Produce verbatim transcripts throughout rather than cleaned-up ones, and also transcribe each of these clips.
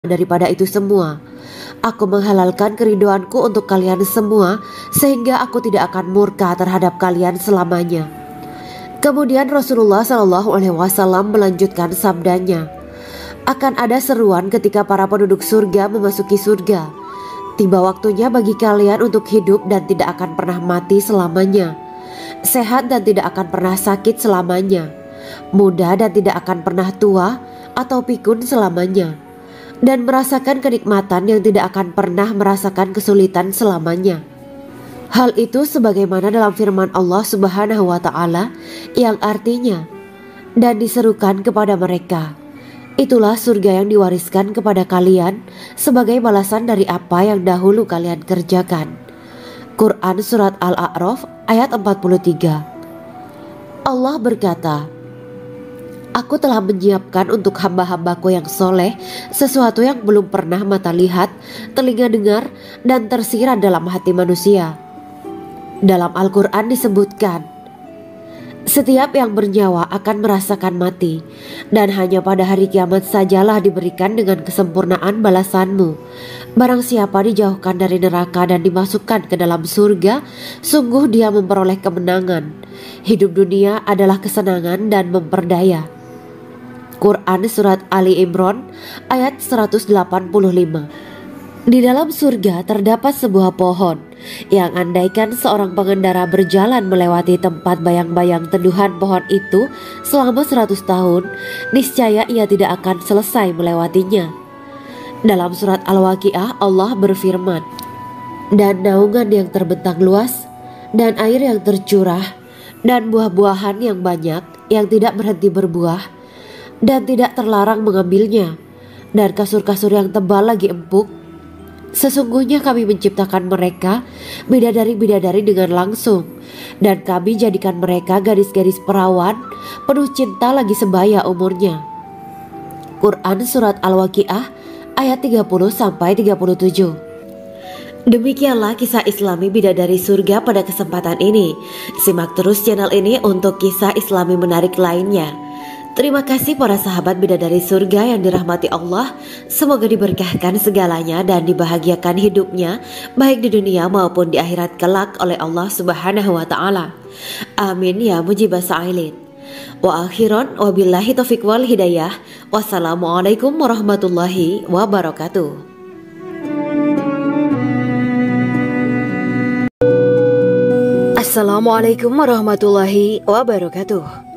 daripada itu semua. Aku menghalalkan keriduanku untuk kalian semua, sehingga aku tidak akan murka terhadap kalian selamanya." Kemudian Rasulullah Shallallahu Alaihi Wasallam melanjutkan sabdanya, "Akan ada seruan ketika para penduduk surga memasuki surga. Tiba waktunya bagi kalian untuk hidup dan tidak akan pernah mati selamanya, sehat dan tidak akan pernah sakit selamanya, muda dan tidak akan pernah tua atau pikun selamanya, dan merasakan kenikmatan yang tidak akan pernah merasakan kesulitan selamanya." Hal itu sebagaimana dalam firman Allah Subhanahu wa Ta'ala yang artinya, "Dan diserukan kepada mereka, itulah surga yang diwariskan kepada kalian sebagai balasan dari apa yang dahulu kalian kerjakan." Quran Surat Al-A'raf ayat empat puluh tiga. Allah berkata, "Aku telah menyiapkan untuk hamba-hambaku yang soleh sesuatu yang belum pernah mata lihat, telinga dengar, dan tersirat dalam hati manusia." Dalam Al-Quran disebutkan, "Setiap yang bernyawa akan merasakan mati, dan hanya pada hari kiamat sajalah diberikan dengan kesempurnaan balasanmu. Barang siapa dijauhkan dari neraka dan dimasukkan ke dalam surga, sungguh dia memperoleh kemenangan. Hidup dunia adalah kesenangan dan memperdaya." Quran Surat Ali Imran ayat seratus delapan puluh lima. Di dalam surga terdapat sebuah pohon yang andaikan seorang pengendara berjalan melewati tempat bayang-bayang teduhan pohon itu selama seratus tahun, niscaya ia tidak akan selesai melewatinya. Dalam surat Al-Waqiah Allah berfirman, "Dan naungan yang terbentang luas, dan air yang tercurah, dan buah-buahan yang banyak yang tidak berhenti berbuah, dan tidak terlarang mengambilnya, dan kasur-kasur yang tebal lagi empuk. Sesungguhnya kami menciptakan mereka bidadari-bidadari dengan langsung, dan kami jadikan mereka gadis-gadis perawan penuh cinta lagi sebaya umurnya." Quran Surat Al-Waqiah ayat tiga puluh sampai tiga puluh tujuh. Demikianlah kisah Islami bidadari surga pada kesempatan ini. Simak terus channel ini untuk kisah Islami menarik lainnya. Terima kasih para sahabat bidadari surga yang dirahmati Allah. Semoga diberkahkan segalanya dan dibahagiakan hidupnya baik di dunia maupun di akhirat kelak oleh Allah Subhanahu wa Ta'ala. Amin ya mujibah sa'ilin. Wa akhiran wabillahi taufiq wal hidayah. Wassalamualaikum warahmatullahi wabarakatuh. Assalamualaikum warahmatullahi wabarakatuh.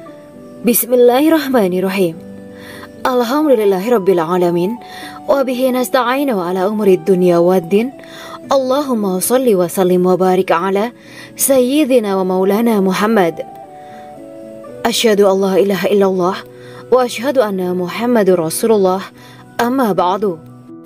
Bismillahirrahmanirrahim. Alhamdulillahirabbil alamin wa bihi nasta'inu ala umuri dunya waddin. Allahumma shalli wa sallim wa barik ala sayyidina wa maulana Muhammad. Asyhadu an la ilaha illallah wa asyhadu anna Muhammadur Rasulullah. Amma ba'du.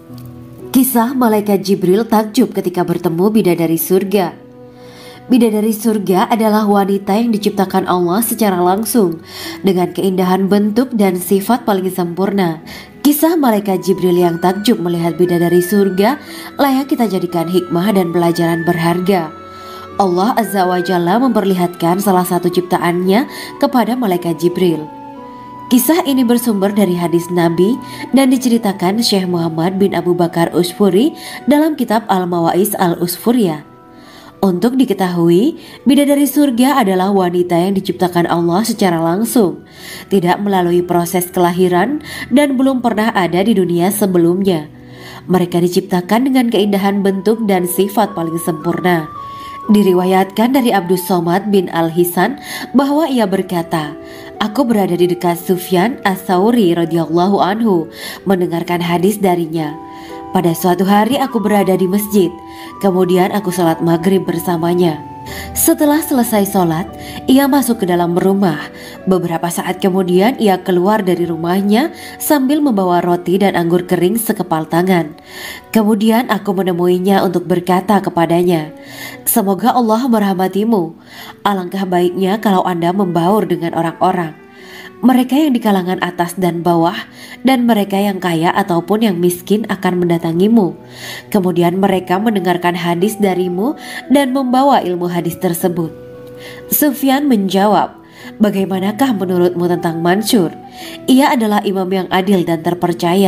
Kisah malaikat Jibril takjub ketika bertemu bidadari surga. Bidadari surga adalah wanita yang diciptakan Allah secara langsung dengan keindahan bentuk dan sifat paling sempurna. Kisah malaikat Jibril yang takjub melihat bidadari surga layak kita jadikan hikmah dan pelajaran berharga. Allah Azza wa Jalla memperlihatkan salah satu ciptaannya kepada malaikat Jibril. Kisah ini bersumber dari hadis Nabi dan diceritakan Syekh Muhammad bin Abu Bakar Usfuri dalam kitab Al-Mawaiz Al-Usfuriyah. Untuk diketahui, bidadari surga adalah wanita yang diciptakan Allah secara langsung, tidak melalui proses kelahiran dan belum pernah ada di dunia sebelumnya. Mereka diciptakan dengan keindahan bentuk dan sifat paling sempurna. Diriwayatkan dari Abdus Somad bin Al-Hisan bahwa ia berkata, "Aku berada di dekat Sufyan As-Sauri radhiyallahu anhu mendengarkan hadis darinya. Pada suatu hari aku berada di masjid, kemudian aku sholat maghrib bersamanya. Setelah selesai sholat, ia masuk ke dalam rumah. Beberapa saat kemudian ia keluar dari rumahnya sambil membawa roti dan anggur kering sekepal tangan. Kemudian aku menemuinya untuk berkata kepadanya, 'Semoga Allah merahmatimu. Alangkah baiknya kalau Anda membaur dengan orang-orang, mereka yang di kalangan atas dan bawah, dan mereka yang kaya ataupun yang miskin akan mendatangimu. Kemudian mereka mendengarkan hadis darimu dan membawa ilmu hadis tersebut.' Sufyan menjawab, 'Bagaimanakah menurutmu tentang Mansur? Ia adalah imam yang adil dan terpercaya.'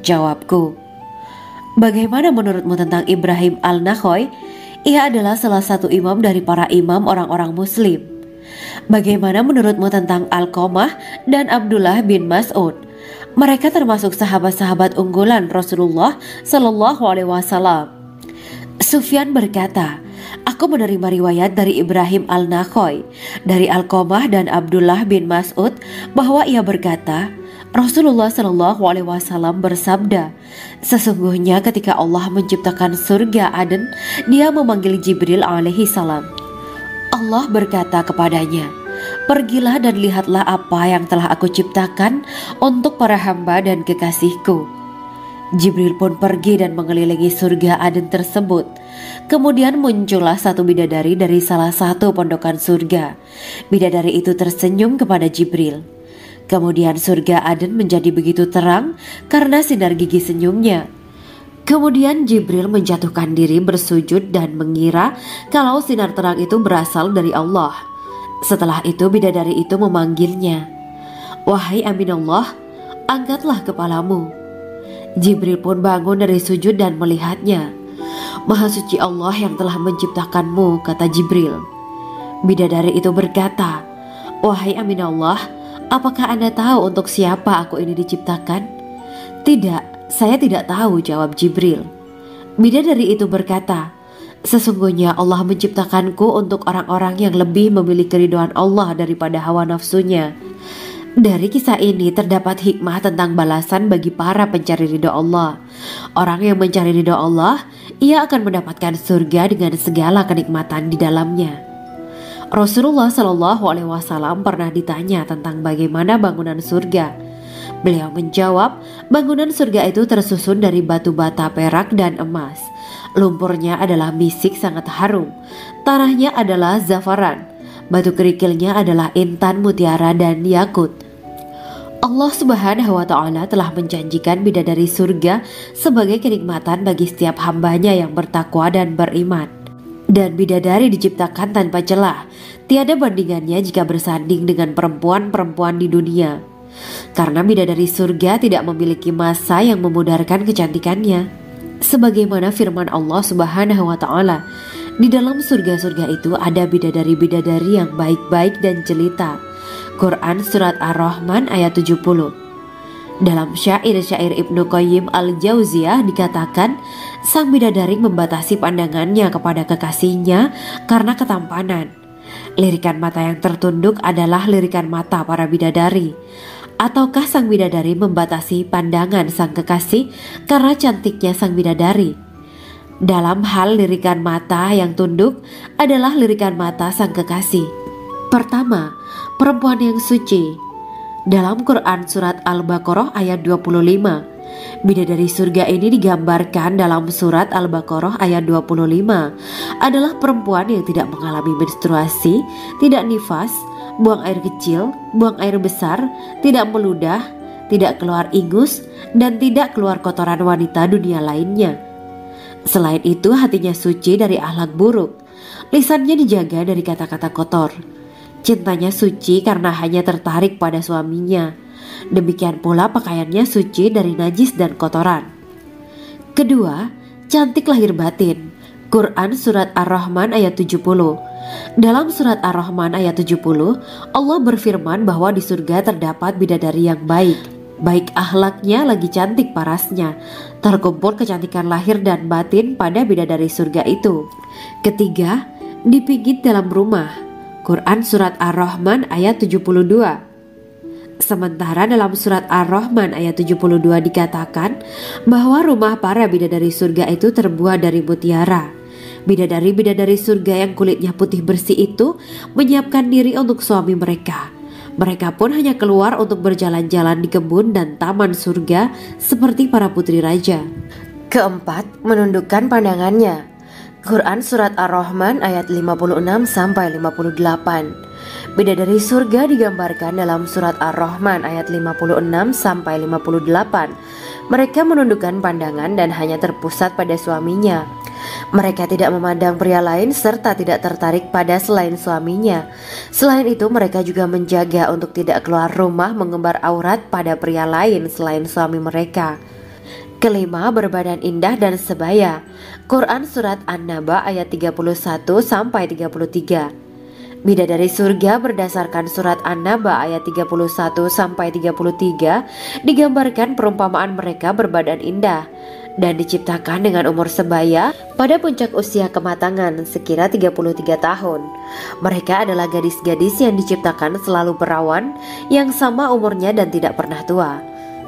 Jawabku, bagaimana menurutmu tentang Ibrahim al-Nakhoy? Ia adalah salah satu imam dari para imam orang-orang muslim. Bagaimana menurutmu tentang Alqamah dan Abdullah bin Mas'ud? Mereka termasuk sahabat-sahabat unggulan Rasulullah Shallallahu Alaihi Wasallam. Sufyan berkata, aku menerima riwayat dari Ibrahim al-Nakhoy, dari Alqamah dan Abdullah bin Mas'ud bahwa ia berkata, Rasulullah Shallallahu Alaihi Wasallam bersabda, sesungguhnya ketika Allah menciptakan surga Aden, Dia memanggil Jibril alaihi salam. Allah berkata kepadanya, pergilah dan lihatlah apa yang telah aku ciptakan untuk para hamba dan kekasihku. Jibril pun pergi dan mengelilingi surga Aden tersebut. Kemudian muncullah satu bidadari dari salah satu pondokan surga. Bidadari itu tersenyum kepada Jibril. Kemudian surga Aden menjadi begitu terang karena sinar gigi senyumnya. Kemudian Jibril menjatuhkan diri bersujud dan mengira kalau sinar terang itu berasal dari Allah. Setelah itu bidadari itu memanggilnya, wahai Aminullah, angkatlah kepalamu. Jibril pun bangun dari sujud dan melihatnya. Maha suci Allah yang telah menciptakanmu, kata Jibril. Bidadari itu berkata, wahai Aminullah, apakah Anda tahu untuk siapa aku ini diciptakan? Tidak, saya tidak tahu, jawab Jibril. Bidadari itu berkata, sesungguhnya Allah menciptakanku untuk orang-orang yang lebih memilih keridhaan Allah daripada hawa nafsunya. Dari kisah ini terdapat hikmah tentang balasan bagi para pencari ridho Allah. Orang yang mencari ridho Allah, ia akan mendapatkan surga dengan segala kenikmatan di dalamnya. Rasulullah Shallallahu Alaihi Wasallam pernah ditanya tentang bagaimana bangunan surga. Beliau menjawab, bangunan surga itu tersusun dari batu bata, perak, dan emas. Lumpurnya adalah misik sangat harum. Tanahnya adalah zafaran. Batu kerikilnya adalah intan, mutiara, dan yakut. Allah Subhanahu wa Ta'ala telah menjanjikan bidadari surga sebagai kenikmatan bagi setiap hambanya yang bertakwa dan beriman. Dan bidadari diciptakan tanpa celah, tiada bandingannya jika bersanding dengan perempuan-perempuan di dunia. Karena bidadari surga tidak memiliki masa yang memudarkan kecantikannya. Sebagaimana firman Allah Subhanahu wa Ta'ala, di dalam surga-surga itu ada bidadari-bidadari yang baik-baik dan jelita. Quran Surat Ar-Rahman ayat tujuh puluh. Dalam syair-syair Ibnu Qayyim al-Jauziyah dikatakan, sang bidadari membatasi pandangannya kepada kekasihnya karena ketampanan. Lirikan mata yang tertunduk adalah lirikan mata para bidadari. Ataukah sang bidadari membatasi pandangan sang kekasih karena cantiknya sang bidadari? Dalam hal lirikan mata yang tunduk adalah lirikan mata sang kekasih. Pertama, perempuan yang suci. Dalam Quran Surat Al-Baqarah ayat dua puluh lima, bidadari surga ini digambarkan dalam Surat Al-Baqarah ayat dua puluh lima adalah perempuan yang tidak mengalami menstruasi, tidak nifas, buang air kecil, buang air besar, tidak meludah, tidak keluar ingus, dan tidak keluar kotoran wanita dunia lainnya. Selain itu, hatinya suci dari akhlak buruk, lisannya dijaga dari kata-kata kotor. Cintanya suci karena hanya tertarik pada suaminya. Demikian pula pakaiannya suci dari najis dan kotoran. Kedua, cantik lahir batin. Quran Surat Ar-Rahman ayat tujuh puluh. Dalam Surat Ar-Rahman ayat tujuh puluh, Allah berfirman bahwa di surga terdapat bidadari yang baik. Baik akhlaknya lagi cantik parasnya. Terkumpul kecantikan lahir dan batin pada bidadari surga itu. Ketiga, dipijit dalam rumah. Quran Surat Ar-Rahman ayat tujuh puluh dua. Sementara dalam Surat Ar-Rahman ayat tujuh puluh dua dikatakan bahwa rumah para bidadari surga itu terbuat dari mutiara. Bidadari-bidadari surga yang kulitnya putih bersih itu menyiapkan diri untuk suami mereka. Mereka pun hanya keluar untuk berjalan-jalan di kebun dan taman surga seperti para putri raja. Keempat, menundukkan pandangannya. Quran Surat Ar-Rahman ayat lima puluh enam sampai lima puluh delapan. Bidadari surga digambarkan dalam Surat Ar-Rahman ayat lima puluh enam sampai lima puluh delapan. Mereka menundukkan pandangan dan hanya terpusat pada suaminya. Mereka tidak memandang pria lain serta tidak tertarik pada selain suaminya. Selain itu, mereka juga menjaga untuk tidak keluar rumah mengembar aurat pada pria lain selain suami mereka. Kelima, berbadan indah dan sebaya. Quran Surat An-Naba ayat tiga puluh satu sampai tiga puluh tiga. Bidadari surga berdasarkan Surat An-Naba ayat tiga puluh satu sampai tiga puluh tiga digambarkan perumpamaan mereka berbadan indah dan diciptakan dengan umur sebaya pada puncak usia kematangan sekira tiga puluh tiga tahun. Mereka adalah gadis-gadis yang diciptakan selalu perawan yang sama umurnya dan tidak pernah tua.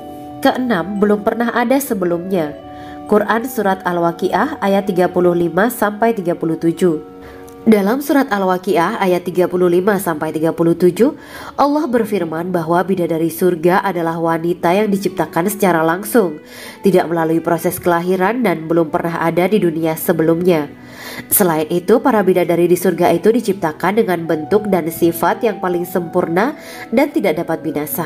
Keenam, belum pernah ada sebelumnya. Quran Surat Al-Waqiah ayat tiga puluh lima sampai tiga puluh tujuh. Dalam surat Al-Waqiah ayat tiga puluh lima sampai tiga puluh tujuh, Allah berfirman bahwa bidadari surga adalah wanita yang diciptakan secara langsung, tidak melalui proses kelahiran dan belum pernah ada di dunia sebelumnya. Selain itu, para bidadari di surga itu diciptakan dengan bentuk dan sifat yang paling sempurna dan tidak dapat binasa.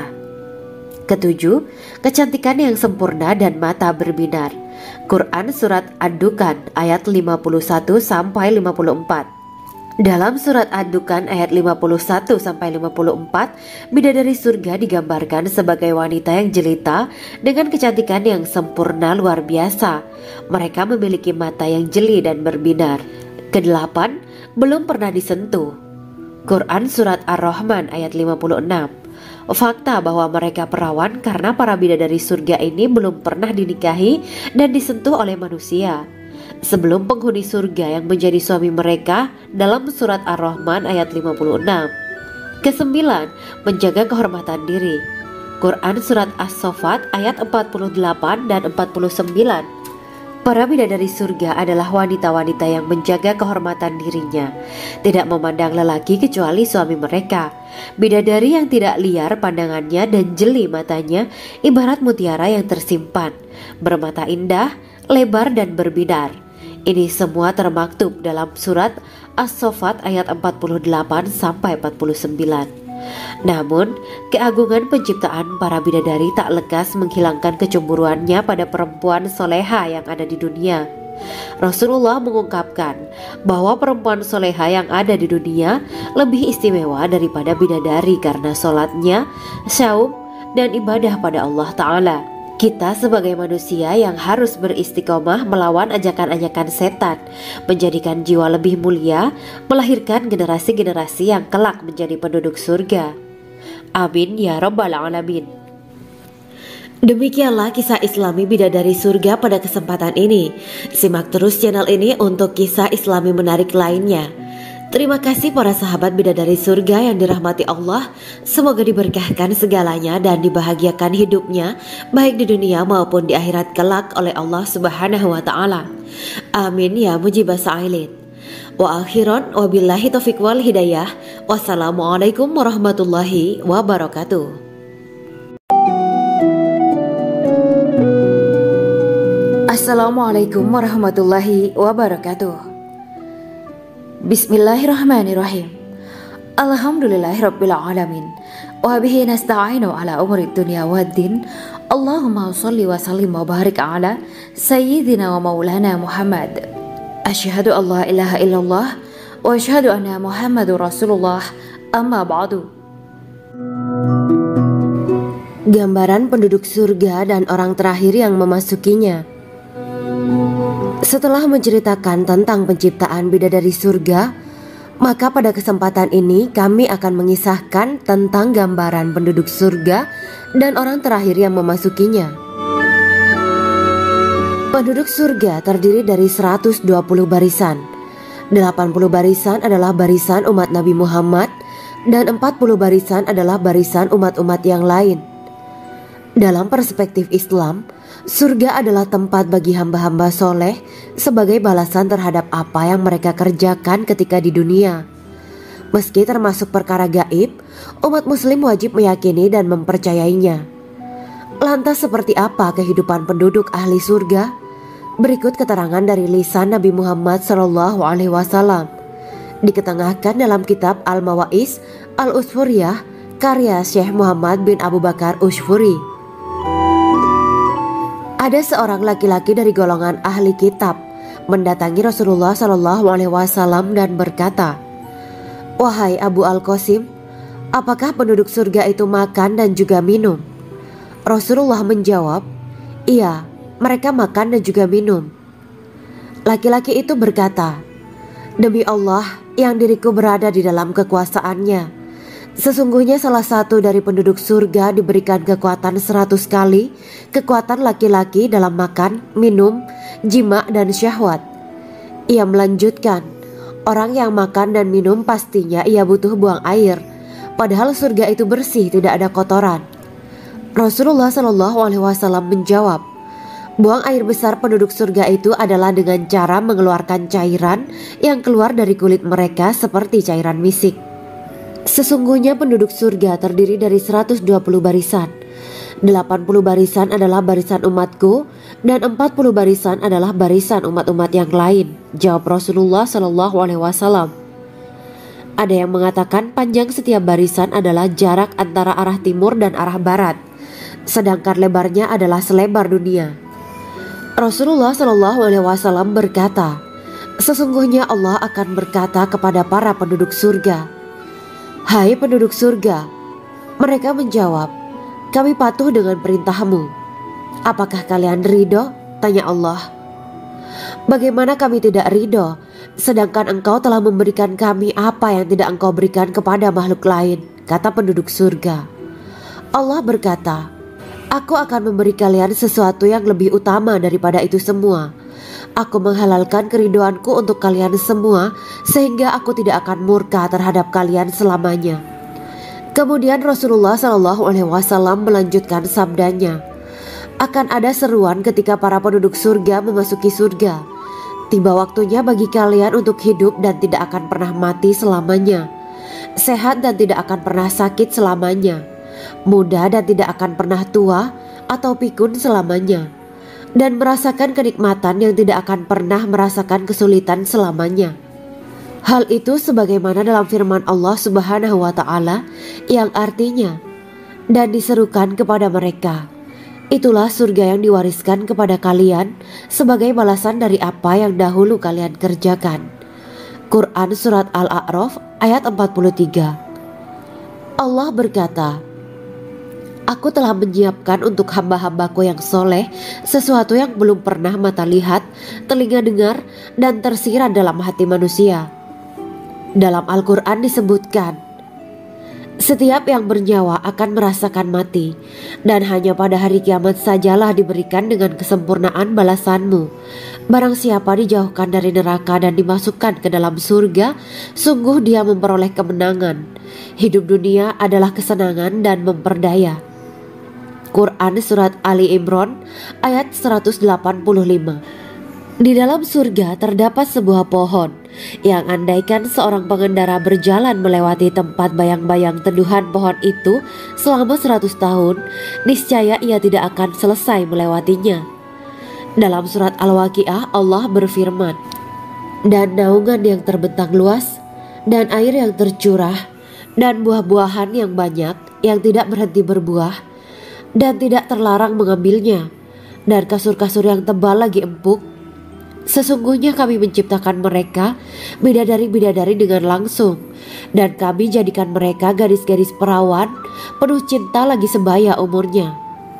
Ketujuh, kecantikan yang sempurna dan mata berbinar. Quran Surat Ad-Dukhan ayat lima puluh satu sampai lima puluh empat. Dalam surat Ad-Dukhan ayat lima puluh satu sampai lima puluh empat, bidadari surga digambarkan sebagai wanita yang jelita dengan kecantikan yang sempurna luar biasa. Mereka memiliki mata yang jeli dan berbinar. Kedelapan, belum pernah disentuh. Quran Surat Ar-Rahman ayat lima puluh enam. Fakta bahwa mereka perawan karena para bidadari surga ini belum pernah dinikahi dan disentuh oleh manusia sebelum penghuni surga yang menjadi suami mereka dalam surat Ar-Rahman ayat lima puluh enam. Kesembilan, menjaga kehormatan diri. Quran Surat As-Saffat ayat empat puluh delapan dan empat puluh sembilan. Para bidadari surga adalah wanita-wanita yang menjaga kehormatan dirinya, tidak memandang lelaki kecuali suami mereka. Bidadari yang tidak liar pandangannya dan jeli matanya ibarat mutiara yang tersimpan, bermata indah, lebar dan berbinar. Ini semua termaktub dalam surat As-Saffat ayat empat puluh delapan sampai empat puluh sembilan. Namun, keagungan penciptaan para bidadari tak lekas menghilangkan kecemburuannya pada perempuan soleha yang ada di dunia. Rasulullah mengungkapkan bahwa perempuan soleha yang ada di dunia lebih istimewa daripada bidadari karena sholatnya, syaum, dan ibadah pada Allah Ta'ala. Kita sebagai manusia yang harus beristiqomah melawan ajakan-ajakan setan, menjadikan jiwa lebih mulia, melahirkan generasi-generasi yang kelak menjadi penduduk surga. Amin ya Rabbal Alamin. Demikianlah kisah Islami bidadari surga pada kesempatan ini. Simak terus channel ini untuk kisah Islami menarik lainnya. Terima kasih para sahabat bidadari surga yang dirahmati Allah. Semoga diberkahkan segalanya dan dibahagiakan hidupnya baik di dunia maupun di akhirat kelak oleh Allah Subhanahu wa taala. Amin ya mujibas sa'ilin. Wa akhiran wabillahi taufiq wal hidayah. Wassalamualaikum warahmatullahi wabarakatuh. Assalamualaikum warahmatullahi wabarakatuh. Bismillahirrahmanirrahim. Alhamdulillahirabbil alamin. Wa bihi nasta'inu ala umuri dunya waddin. Allahumma shalli wa sallim wa barik ala sayyidina wa maulana Muhammad. Asyhadu an la ilaha illallah wa asyhadu anna Muhammadur Rasulullah. Amma ba'du. Gambaran penduduk surga dan orang terakhir yang memasukinya. Setelah menceritakan tentang penciptaan bidadari surga, maka pada kesempatan ini kami akan mengisahkan tentang gambaran penduduk surga dan orang terakhir yang memasukinya. Penduduk surga terdiri dari seratus dua puluh barisan. delapan puluh barisan adalah barisan umat Nabi Muhammad dan empat puluh barisan adalah barisan umat-umat yang lain. Dalam perspektif Islam, surga adalah tempat bagi hamba-hamba soleh sebagai balasan terhadap apa yang mereka kerjakan ketika di dunia. Meski termasuk perkara gaib, umat muslim wajib meyakini dan mempercayainya. Lantas seperti apa kehidupan penduduk ahli surga? Berikut keterangan dari lisan Nabi Muhammad shallallahu alaihi wasallam, diketengahkan dalam kitab Al-Mawa'is Al-Usfuriyah karya Syekh Muhammad bin Abu Bakar Ushfuri. Ada seorang laki-laki dari golongan ahli kitab mendatangi Rasulullah shallallahu alaihi wasallam dan berkata, "Wahai Abu Al-Qasim, apakah penduduk surga itu makan dan juga minum?" Rasulullah menjawab, "Iya, mereka makan dan juga minum. Laki-laki itu berkata, "Demi Allah yang diriku berada di dalam kekuasaannya, sesungguhnya salah satu dari penduduk surga diberikan kekuatan seratus kali kekuatan laki-laki dalam makan, minum, jima, dan syahwat." Ia melanjutkan, "Orang yang makan dan minum pastinya ia butuh buang air, padahal surga itu bersih, tidak ada kotoran." Rasulullah Shallallahu Alaihi Wasallam menjawab, "Buang air besar penduduk surga itu adalah dengan cara mengeluarkan cairan yang keluar dari kulit mereka seperti cairan misik. Sesungguhnya penduduk surga terdiri dari seratus dua puluh barisan. delapan puluh barisan adalah barisan umatku dan empat puluh barisan adalah barisan umat-umat yang lain," jawab Rasulullah Shallallahu Alaihi Wasallam. Ada yang mengatakan panjang setiap barisan adalah jarak antara arah timur dan arah barat, sedangkan lebarnya adalah selebar dunia. Rasulullah Shallallahu Alaihi Wasallam berkata, "Sesungguhnya Allah akan berkata kepada para penduduk surga, 'Hai penduduk surga,' mereka menjawab, 'Kami patuh dengan perintahmu.' 'Apakah kalian ridho?' tanya Allah. 'Bagaimana kami tidak ridho, sedangkan engkau telah memberikan kami apa yang tidak engkau berikan kepada makhluk lain,' kata penduduk surga. Allah berkata, 'Aku akan memberi kalian sesuatu yang lebih utama daripada itu semua. Aku menghalalkan keriduanku untuk kalian semua sehingga aku tidak akan murka terhadap kalian selamanya.'" Kemudian Rasulullah Shallallahu Alaihi Wasallam melanjutkan sabdanya, "Akan ada seruan ketika para penduduk surga memasuki surga. Tiba waktunya bagi kalian untuk hidup dan tidak akan pernah mati selamanya, sehat dan tidak akan pernah sakit selamanya, muda dan tidak akan pernah tua atau pikun selamanya, dan merasakan kenikmatan yang tidak akan pernah merasakan kesulitan selamanya." Hal itu sebagaimana dalam firman Allah Subhanahu wa Ta'ala yang artinya, "Dan diserukan kepada mereka, itulah surga yang diwariskan kepada kalian sebagai balasan dari apa yang dahulu kalian kerjakan." Quran Surat Al-A'raf ayat empat puluh tiga. Allah berkata, "Aku telah menyiapkan untuk hamba-hambaku yang soleh sesuatu yang belum pernah mata lihat, telinga dengar, dan tersirat dalam hati manusia." Dalam Al-Quran disebutkan, "Setiap yang bernyawa akan merasakan mati, dan hanya pada hari kiamat sajalah diberikan dengan kesempurnaan balasanmu. Barang siapa dijauhkan dari neraka dan dimasukkan ke dalam surga, sungguh dia memperoleh kemenangan. Hidup dunia adalah kesenangan dan memperdaya." Quran Surat Ali Imran ayat seratus delapan puluh lima. Di dalam surga terdapat sebuah pohon yang andaikan seorang pengendara berjalan melewati tempat bayang-bayang teduhan pohon itu selama seratus tahun, niscaya ia tidak akan selesai melewatinya. Dalam surat Al-Waqiah Allah berfirman, "Dan naungan yang terbentang luas, dan air yang tercurah, dan buah-buahan yang banyak yang tidak berhenti berbuah, dan tidak terlarang mengambilnya, dan kasur-kasur yang tebal lagi empuk. Sesungguhnya kami menciptakan mereka bidadari-bidadari dengan langsung, dan kami jadikan mereka gadis-gadis perawan penuh cinta lagi sebaya umurnya."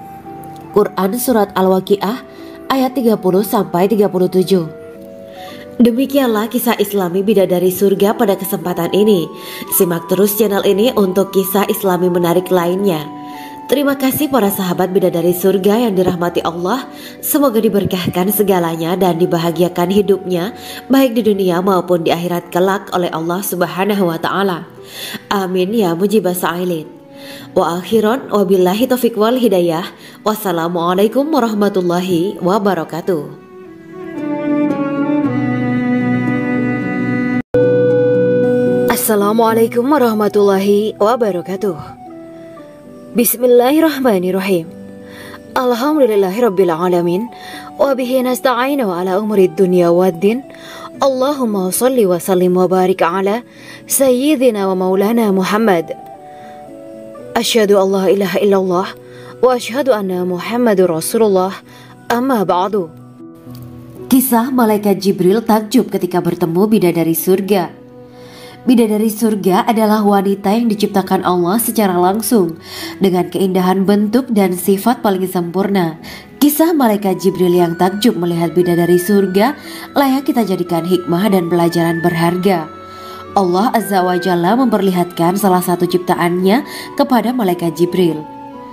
Quran Surat Al-Waqiah ayat tiga puluh sampai tiga puluh tujuh. Demikianlah kisah Islami bidadari surga pada kesempatan ini. Simak terus channel ini untuk kisah Islami menarik lainnya. Terima kasih para sahabat bidadari surga yang dirahmati Allah. Semoga diberkahkan segalanya dan dibahagiakan hidupnya baik di dunia maupun di akhirat kelak oleh Allah Subhanahu wa Ta'ala. Amin ya mujibah sa'ilin. Wa akhiran wabillahi taufiq wal hidayah. Wassalamualaikum warahmatullahi wabarakatuh. Assalamualaikum warahmatullahi wabarakatuh. Bismillahirrahmanirrahim. Alhamdulillahirabbil alamin wa bihi nasta'inu ala umuri dunya waddin. Allahumma shalli wa sallim wa barik ala sayyidina wa maulana Muhammad. Asyhadu an la ilaha illallah wa asyhadu anna Muhammadur Rasulullah. Amma ba'du. Kisah malaikat Jibril takjub ketika bertemu bidadari surga. Bidadari surga adalah wanita yang diciptakan Allah secara langsung dengan keindahan bentuk dan sifat paling sempurna. Kisah malaikat Jibril yang takjub melihat bidadari surga layak kita jadikan hikmah dan pelajaran berharga. Allah Azza wa Jalla memperlihatkan salah satu ciptaannya kepada malaikat Jibril.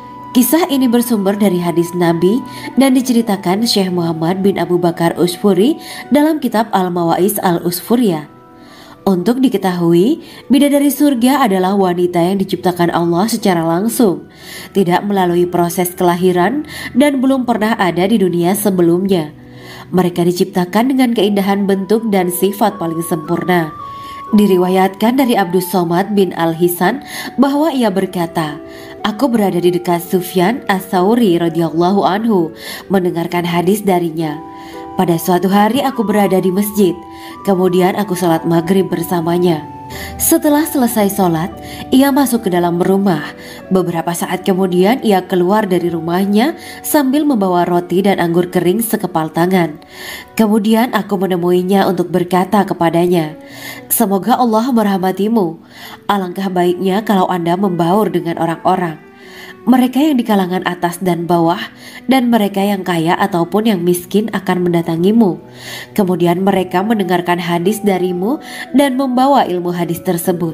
Kisah ini bersumber dari hadis Nabi dan diceritakan Syekh Muhammad bin Abu Bakar Usfuri dalam kitab Al-Mawaiz Al-Usfuriyah. Untuk diketahui, bidadari surga adalah wanita yang diciptakan Allah secara langsung, tidak melalui proses kelahiran dan belum pernah ada di dunia sebelumnya. Mereka diciptakan dengan keindahan bentuk dan sifat paling sempurna. Diriwayatkan dari Abdus Somad bin Al-Hisan bahwa ia berkata, "Aku berada di dekat Sufyan As-Sauri radhiyallahu anhu mendengarkan hadis darinya. Pada suatu hari aku berada di masjid, kemudian aku sholat maghrib bersamanya. Setelah selesai sholat, ia masuk ke dalam rumah. Beberapa saat kemudian ia keluar dari rumahnya sambil membawa roti dan anggur kering sekepal tangan. Kemudian aku menemuinya untuk berkata kepadanya, 'Semoga Allah merahmatimu. Alangkah baiknya kalau Anda membaur dengan orang-orang, mereka yang di kalangan atas dan bawah, dan mereka yang kaya ataupun yang miskin akan mendatangimu. Kemudian mereka mendengarkan hadis darimu dan membawa ilmu hadis tersebut.'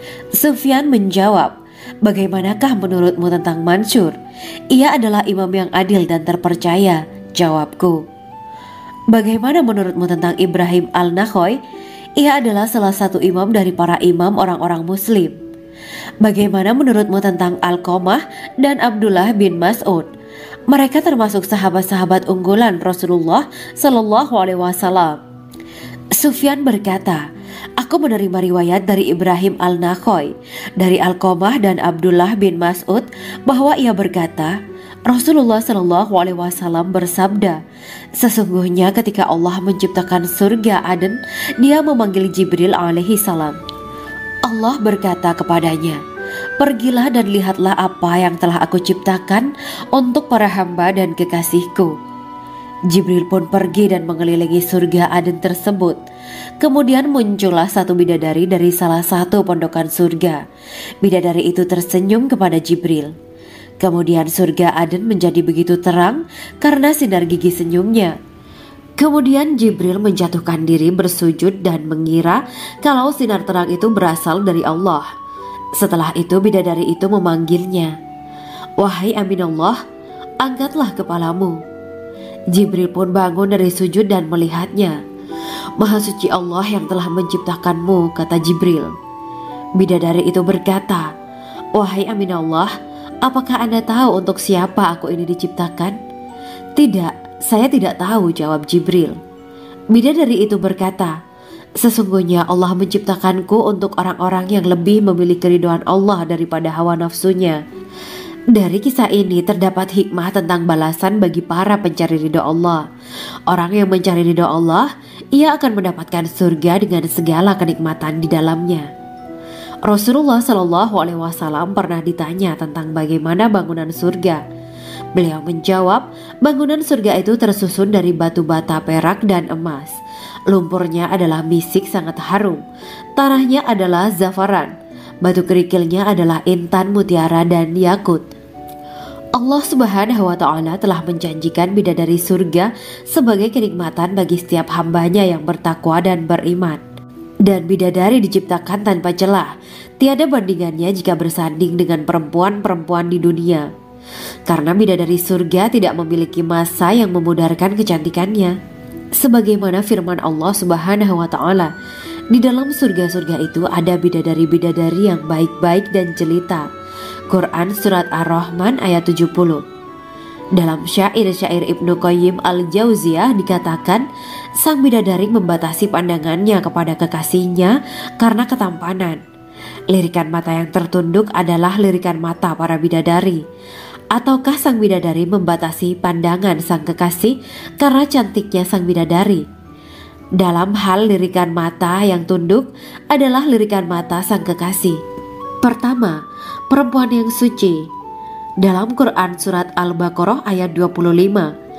Sufyan menjawab, 'Bagaimanakah menurutmu tentang Mansur? Ia adalah imam yang adil dan terpercaya.' Jawabku. 'Bagaimana menurutmu tentang Ibrahim Al-Nakhoy? Ia adalah salah satu imam dari para imam orang-orang muslim.' 'Bagaimana menurutmu tentang Alqamah dan Abdullah bin Mas'ud? Mereka termasuk sahabat-sahabat unggulan Rasulullah Shallallahu Alaihi Wasallam.' Sufyan berkata, 'Aku menerima riwayat dari Ibrahim Al-Nakhoy, dari Alqamah dan Abdullah bin Mas'ud bahwa ia berkata, Rasulullah Shallallahu Alaihi Wasallam bersabda, sesungguhnya ketika Allah menciptakan surga Aden, Dia memanggil Jibril alaihi salam. Allah berkata kepadanya, pergilah dan lihatlah apa yang telah aku ciptakan untuk para hamba dan kekasihku. Jibril pun pergi dan mengelilingi surga Aden tersebut. Kemudian muncullah satu bidadari dari salah satu pondokan surga. Bidadari itu tersenyum kepada Jibril. Kemudian surga Aden menjadi begitu terang karena sinar gigi senyumnya. Kemudian Jibril menjatuhkan diri bersujud dan mengira kalau sinar terang itu berasal dari Allah. Setelah itu bidadari itu memanggilnya, wahai Aminullah, angkatlah kepalamu. Jibril pun bangun dari sujud dan melihatnya. Maha suci Allah yang telah menciptakanmu, kata Jibril. Bidadari itu berkata, wahai Aminullah, apakah Anda tahu untuk siapa aku ini diciptakan? Tidak, saya tidak tahu, jawab Jibril. Bidadari itu berkata, sesungguhnya Allah menciptakanku untuk orang-orang yang lebih memilih keridhaan Allah daripada hawa nafsunya. Dari kisah ini terdapat hikmah tentang balasan bagi para pencari ridho Allah. Orang yang mencari ridho Allah, ia akan mendapatkan surga dengan segala kenikmatan di dalamnya. Rasulullah Shallallahu Alaihi Wasallam pernah ditanya tentang bagaimana bangunan surga. Beliau menjawab, bangunan surga itu tersusun dari batu bata, perak, dan emas. Lumpurnya adalah misik sangat harum, tanahnya adalah zafaran, batu kerikilnya adalah intan, mutiara, dan yakut. Allah Subhanahu wa Ta'ala telah menjanjikan bidadari surga sebagai kenikmatan bagi setiap hambanya yang bertakwa dan beriman. Dan bidadari diciptakan tanpa celah, tiada bandingannya jika bersanding dengan perempuan-perempuan di dunia. Karena bidadari surga tidak memiliki masa yang memudarkan kecantikannya. Sebagaimana firman Allah Subhanahu wa Ta'ala, di dalam surga-surga itu ada bidadari-bidadari yang baik-baik dan jelita. Quran Surat Ar-Rahman ayat tujuh puluh. Dalam syair-syair Ibnu Qayyim Al-Jauziyah dikatakan, sang bidadari membatasi pandangannya kepada kekasihnya karena ketampanan. Lirikan mata yang tertunduk adalah lirikan mata para bidadari. Ataukah sang bidadari membatasi pandangan sang kekasih karena cantiknya sang bidadari? Dalam hal lirikan mata yang tunduk adalah lirikan mata sang kekasih. Pertama, perempuan yang suci. Dalam Quran Surat Al-Baqarah ayat dua puluh lima,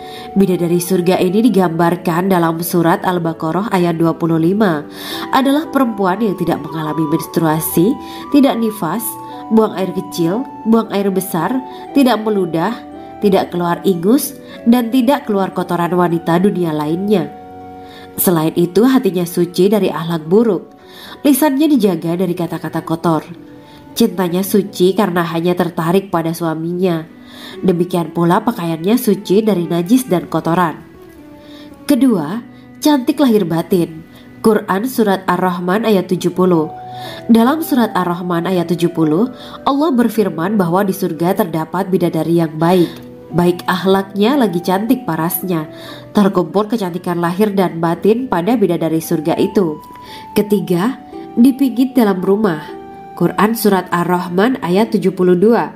Bidadari surga ini digambarkan dalam surat Al-Baqarah ayat dua puluh lima adalah perempuan yang tidak mengalami menstruasi, tidak nifas, buang air kecil, buang air besar, tidak meludah, tidak keluar ingus, dan tidak keluar kotoran wanita dunia lainnya. Selain itu, hatinya suci dari akhlak buruk, lisannya dijaga dari kata-kata kotor. Cintanya suci karena hanya tertarik pada suaminya. Demikian pula pakaiannya suci dari najis dan kotoran. Kedua, cantik lahir batin. Quran Surat Ar-Rahman ayat tujuh puluh. Dalam Surat Ar-Rahman ayat tujuh puluh, Allah berfirman bahwa di surga terdapat bidadari yang baik. Baik akhlaknya lagi cantik parasnya. Terkumpul kecantikan lahir dan batin pada bidadari surga itu. Ketiga, dipijit dalam rumah. Quran Surat Ar-Rahman ayat tujuh puluh dua.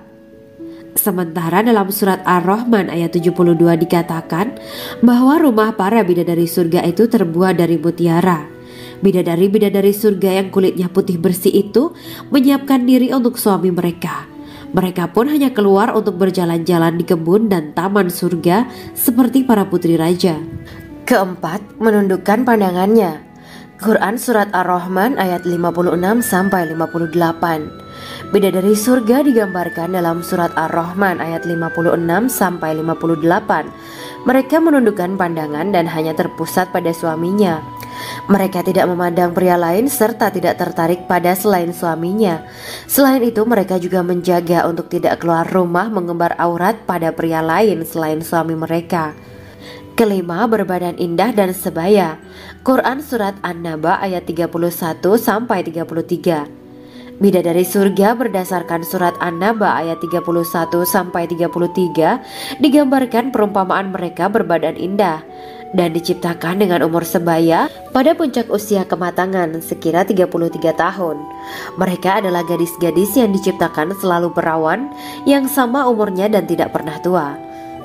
Sementara dalam surat Ar-Rahman ayat tujuh puluh dua dikatakan bahwa rumah para bidadari surga itu terbuat dari mutiara. Bidadari-bidadari surga yang kulitnya putih bersih itu menyiapkan diri untuk suami mereka. Mereka pun hanya keluar untuk berjalan-jalan di kebun dan taman surga seperti para putri raja. Keempat, menundukkan pandangannya. Quran Surat Ar-Rahman ayat lima puluh enam sampai lima puluh delapan. Bidadari surga digambarkan dalam surat Ar-Rahman ayat lima puluh enam sampai lima puluh delapan. Mereka menundukkan pandangan dan hanya terpusat pada suaminya. Mereka tidak memandang pria lain serta tidak tertarik pada selain suaminya. Selain itu, mereka juga menjaga untuk tidak keluar rumah mengembar aurat pada pria lain selain suami mereka. Kelima, berbadan indah dan sebaya. Quran Surat An-Naba ayat tiga puluh satu sampai tiga puluh tiga. Bidadari surga berdasarkan surat An-Naba ayat tiga puluh satu sampai tiga puluh tiga digambarkan perumpamaan mereka berbadan indah dan diciptakan dengan umur sebaya pada puncak usia kematangan sekira tiga puluh tiga tahun. Mereka adalah gadis-gadis yang diciptakan selalu perawan yang sama umurnya dan tidak pernah tua.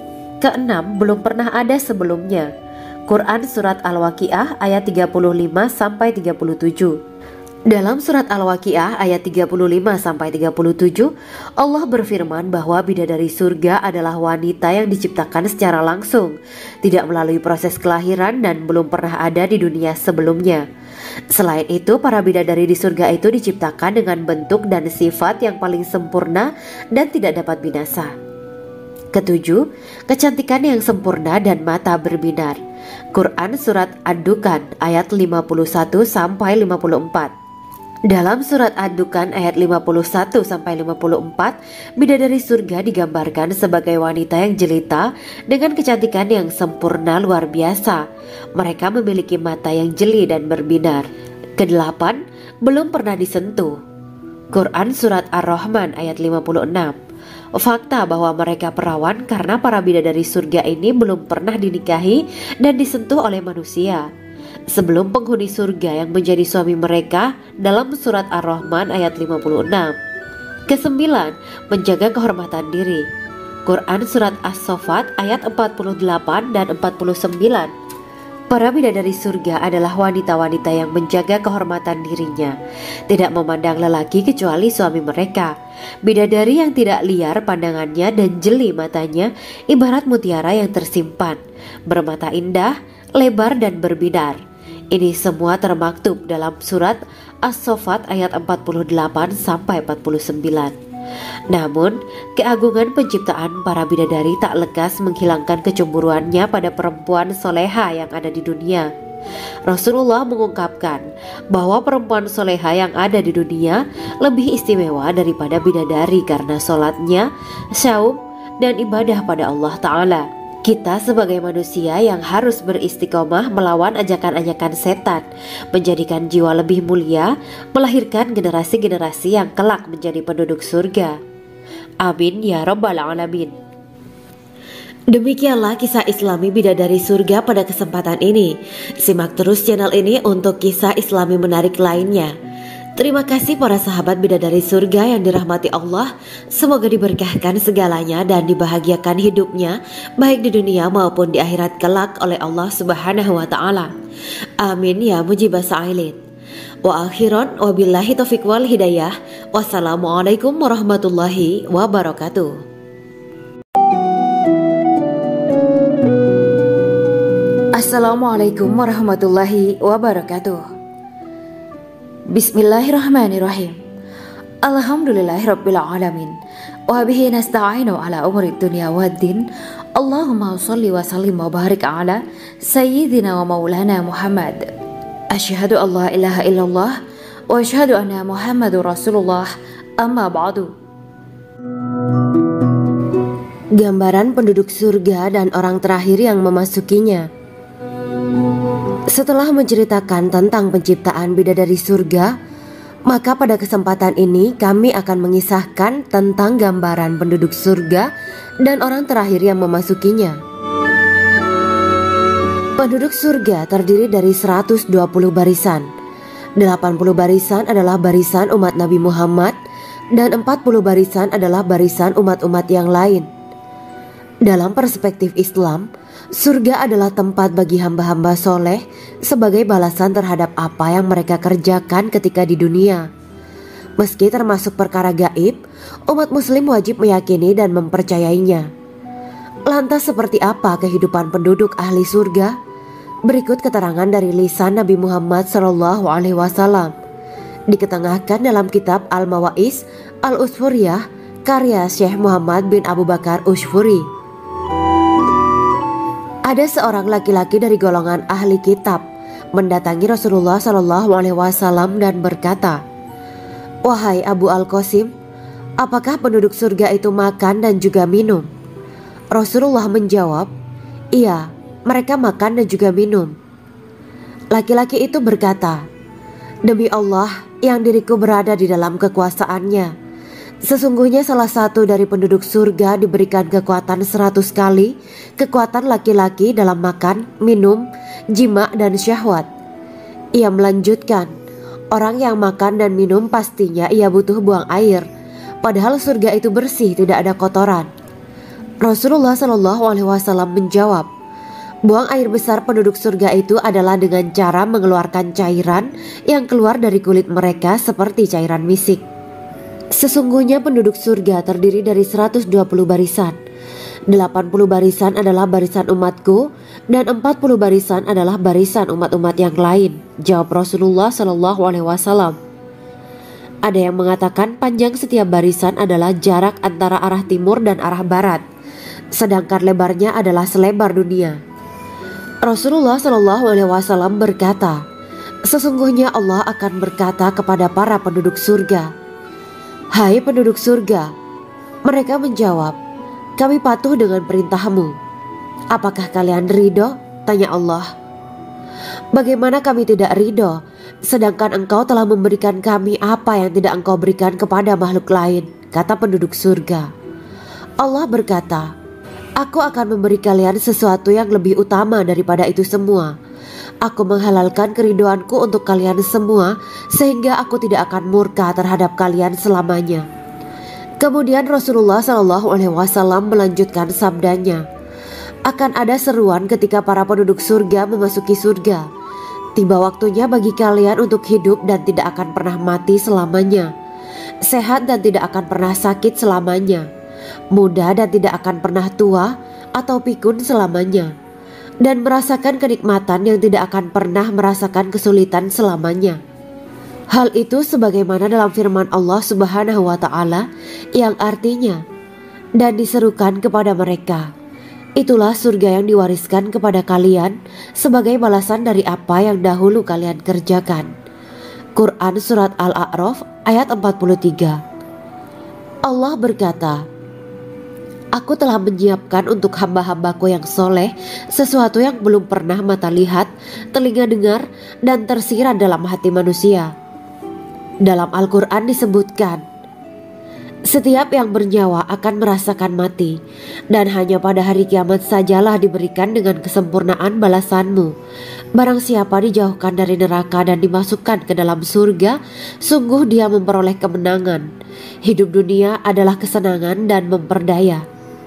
Keenam, belum pernah ada sebelumnya. Quran Surat Al-Waqiah ayat tiga puluh lima sampai tiga puluh tujuh. Dalam surat Al-Waqiah ayat tiga puluh lima sampai tiga puluh tujuh, Allah berfirman bahwa bidadari surga adalah wanita yang diciptakan secara langsung, tidak melalui proses kelahiran dan belum pernah ada di dunia sebelumnya. Selain itu, para bidadari di surga itu diciptakan dengan bentuk dan sifat yang paling sempurna dan tidak dapat binasa. Ketujuh, kecantikan yang sempurna dan mata berbinar. Quran Surat Ad-Dukan ayat lima puluh satu sampai lima puluh empat. Dalam surat Ad-Dukan ayat lima puluh satu sampai lima puluh empat, bidadari surga digambarkan sebagai wanita yang jelita dengan kecantikan yang sempurna luar biasa. Mereka memiliki mata yang jeli dan berbinar. Kedelapan, belum pernah disentuh. Quran Surat Ar-Rahman ayat lima puluh enam. Fakta bahwa mereka perawan karena para bidadari surga ini belum pernah dinikahi dan disentuh oleh manusia sebelum penghuni surga yang menjadi suami mereka dalam surat Ar-Rahman ayat lima puluh enam. Kesembilan, menjaga kehormatan diri. Quran Surat As-Saffat ayat empat puluh delapan dan empat puluh sembilan. Para bidadari surga adalah wanita-wanita yang menjaga kehormatan dirinya, tidak memandang lelaki kecuali suami mereka. Bidadari yang tidak liar pandangannya dan jeli matanya ibarat mutiara yang tersimpan, bermata indah, lebar dan berbinar. Ini semua termaktub dalam surat As-Saffat ayat empat puluh delapan sampai empat puluh sembilan. Namun, keagungan penciptaan para bidadari tak lekas menghilangkan kecemburuannya pada perempuan soleha yang ada di dunia. Rasulullah mengungkapkan bahwa perempuan soleha yang ada di dunia lebih istimewa daripada bidadari karena sholatnya, syaum, dan ibadah pada Allah Ta'ala. Kita sebagai manusia yang harus beristiqomah melawan ajakan-ajakan setan, menjadikan jiwa lebih mulia, melahirkan generasi-generasi yang kelak menjadi penduduk surga. Amin ya Rabbal Alamin. Demikianlah kisah Islami bidadari surga pada kesempatan ini. Simak terus channel ini untuk kisah Islami menarik lainnya. Terima kasih para sahabat bidadari surga yang dirahmati Allah. Semoga diberkahkan segalanya dan dibahagiakan hidupnya baik di dunia maupun di akhirat kelak oleh Allah Subhanahu wa taala. Amin ya mujibas sa'ilin. Wa akhiran wabillahi taufiq wal hidayah. Wassalamualaikum warahmatullahi wabarakatuh. Assalamualaikum warahmatullahi wabarakatuh. Bismillahirrahmanirrahim. Alhamdulillahirabbil alamin. Wa bihi nasta'inu ala umuri dunya waddin. Allahumma shalli wa sallim wa barik ala sayyidina wa maulana Muhammad. Asyhadu an la ilaha illallah wa asyhadu anna Muhammadur Rasulullah. Amma ba'du. Gambaran penduduk surga dan orang terakhir yang memasukinya. Setelah menceritakan tentang penciptaan bidadari surga, maka pada kesempatan ini kami akan mengisahkan tentang gambaran penduduk surga dan orang terakhir yang memasukinya. Penduduk surga terdiri dari seratus dua puluh barisan. delapan puluh barisan adalah barisan umat Nabi Muhammad dan empat puluh barisan adalah barisan umat-umat yang lain. Dalam perspektif Islam, surga adalah tempat bagi hamba-hamba soleh sebagai balasan terhadap apa yang mereka kerjakan ketika di dunia. Meski termasuk perkara gaib, umat muslim wajib meyakini dan mempercayainya. Lantas seperti apa kehidupan penduduk ahli surga? Berikut keterangan dari lisan Nabi Muhammad shallallahu alaihi wasallam, diketengahkan dalam kitab Al-Mawa'is Al-Usfuriyah karya Syekh Muhammad bin Abu Bakar Ushfuri. Ada seorang laki-laki dari golongan ahli kitab mendatangi Rasulullah shallallahu alaihi wasallam dan berkata, "Wahai Abu Al-Qasim, apakah penduduk surga itu makan dan juga minum?" Rasulullah menjawab, "Iya, mereka makan dan juga minum." Laki-laki itu berkata, "Demi Allah yang diriku berada di dalam kekuasaannya, sesungguhnya salah satu dari penduduk surga diberikan kekuatan seratus kali kekuatan laki-laki dalam makan, minum, jima, dan syahwat." Ia melanjutkan, "Orang yang makan dan minum pastinya ia butuh buang air, padahal surga itu bersih, tidak ada kotoran." Rasulullah shallallahu alaihi wasallam menjawab, "Buang air besar penduduk surga itu adalah dengan cara mengeluarkan cairan yang keluar dari kulit mereka seperti cairan misik." Sesungguhnya penduduk surga terdiri dari seratus dua puluh barisan. delapan puluh barisan adalah barisan umatku dan empat puluh barisan adalah barisan umat-umat yang lain, jawab Rasulullah shallallahu alaihi wasallam. Ada yang mengatakan panjang setiap barisan adalah jarak antara arah timur dan arah barat, sedangkan lebarnya adalah selebar dunia. Rasulullah shallallahu alaihi wasallam berkata, "Sesungguhnya Allah akan berkata kepada para penduduk surga, 'Hai penduduk surga,' mereka menjawab, 'Kami patuh dengan perintahmu.' 'Apakah kalian ridho?' tanya Allah. 'Bagaimana kami tidak ridho, sedangkan engkau telah memberikan kami apa yang tidak engkau berikan kepada makhluk lain,' kata penduduk surga. Allah berkata, 'Aku akan memberi kalian sesuatu yang lebih utama daripada itu semua. Aku menghalalkan keridoanku untuk kalian semua sehingga aku tidak akan murka terhadap kalian selamanya.'" Kemudian Rasulullah shallallahu alaihi wasallam melanjutkan sabdanya, "Akan ada seruan ketika para penduduk surga memasuki surga. Tiba waktunya bagi kalian untuk hidup dan tidak akan pernah mati selamanya, sehat dan tidak akan pernah sakit selamanya, muda dan tidak akan pernah tua atau pikun selamanya, dan merasakan kenikmatan yang tidak akan pernah merasakan kesulitan selamanya." Hal itu sebagaimana dalam firman Allah Subhanahu wa Ta'ala yang artinya, "Dan diserukan kepada mereka, itulah surga yang diwariskan kepada kalian sebagai balasan dari apa yang dahulu kalian kerjakan." Quran Surat Al-A'raf ayat empat puluh tiga. Allah berkata, "Aku telah menyiapkan untuk hamba-hambaku yang soleh sesuatu yang belum pernah mata lihat, telinga dengar, dan tersirat dalam hati manusia." Dalam Al-Quran disebutkan, "Setiap yang bernyawa akan merasakan mati, dan hanya pada hari kiamat sajalah diberikan dengan kesempurnaan balasanmu. Barang siapa dijauhkan dari neraka dan dimasukkan ke dalam surga, sungguh dia memperoleh kemenangan. Hidup dunia adalah kesenangan dan memperdaya."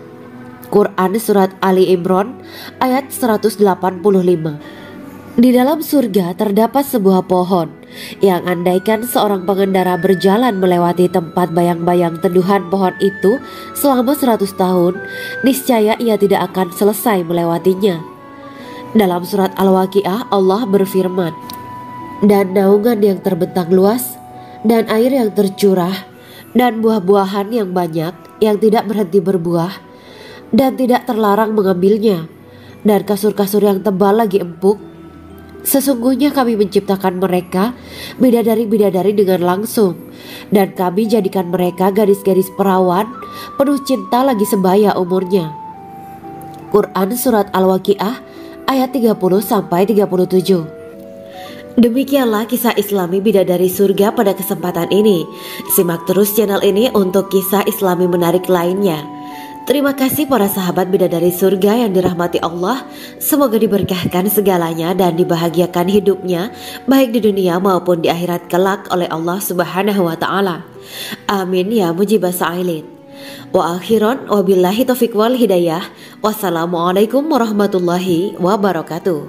Quran Surat Ali Imran ayat seratus delapan puluh lima. Di dalam surga terdapat sebuah pohon yang andaikan seorang pengendara berjalan melewati tempat bayang-bayang teduhan pohon itu selama seratus tahun, niscaya ia tidak akan selesai melewatinya. Dalam surat Al-Waqiah Allah berfirman, dan naungan yang terbentang luas, dan air yang tercurah, dan buah-buahan yang banyak yang tidak berhenti berbuah, dan tidak terlarang mengambilnya, dan kasur-kasur yang tebal lagi empuk. Sesungguhnya kami menciptakan mereka bidadari-bidadari dengan langsung, dan kami jadikan mereka gadis-gadis perawan penuh cinta lagi sebaya umurnya. Quran Surat Al-Waqiah ayat tiga puluh sampai tiga puluh tujuh. Demikianlah kisah Islami bidadari surga pada kesempatan ini. Simak terus channel ini untuk kisah Islami menarik lainnya. Terima kasih para sahabat bidadari surga yang dirahmati Allah. Semoga diberkahkan segalanya dan dibahagiakan hidupnya baik di dunia maupun di akhirat kelak oleh Allah Subhanahu wa taala. Amin ya mujibas sa'ilin. Wa akhiran wabillahi taufiq wal hidayah. Wassalamualaikum warahmatullahi wabarakatuh.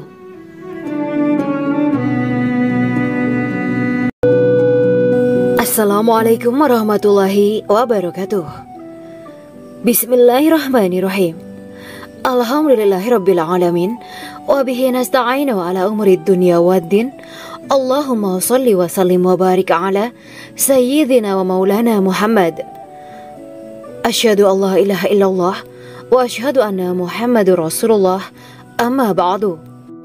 Assalamualaikum warahmatullahi wabarakatuh. Bismillahirrahmanirrahim. Alhamdulillahirabbil alamin wa bihi nasta'inu ala umuri dunya waddin. Allahumma shalli wa sallim wa barik ala sayyidina wa maulana Muhammad. Asyhadu an la ilaha illallah wa asyhadu anna Muhammadur Rasulullah. Amma ba'du.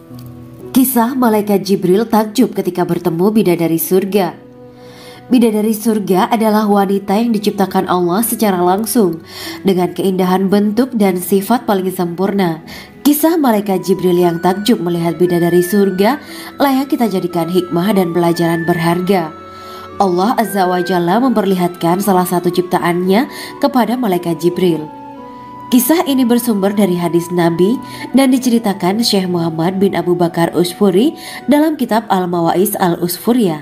Kisah malaikat Jibril takjub ketika bertemu bidadari surga. Bidadari surga adalah wanita yang diciptakan Allah secara langsung dengan keindahan bentuk dan sifat paling sempurna. Kisah malaikat Jibril yang takjub melihat bidadari surga layak kita jadikan hikmah dan pelajaran berharga. Allah Azza wa Jalla memperlihatkan salah satu ciptaannya kepada malaikat Jibril. Kisah ini bersumber dari hadis Nabi dan diceritakan Syekh Muhammad bin Abu Bakar Usfuri dalam kitab Al-Mawaiz Al-Usfuriyah.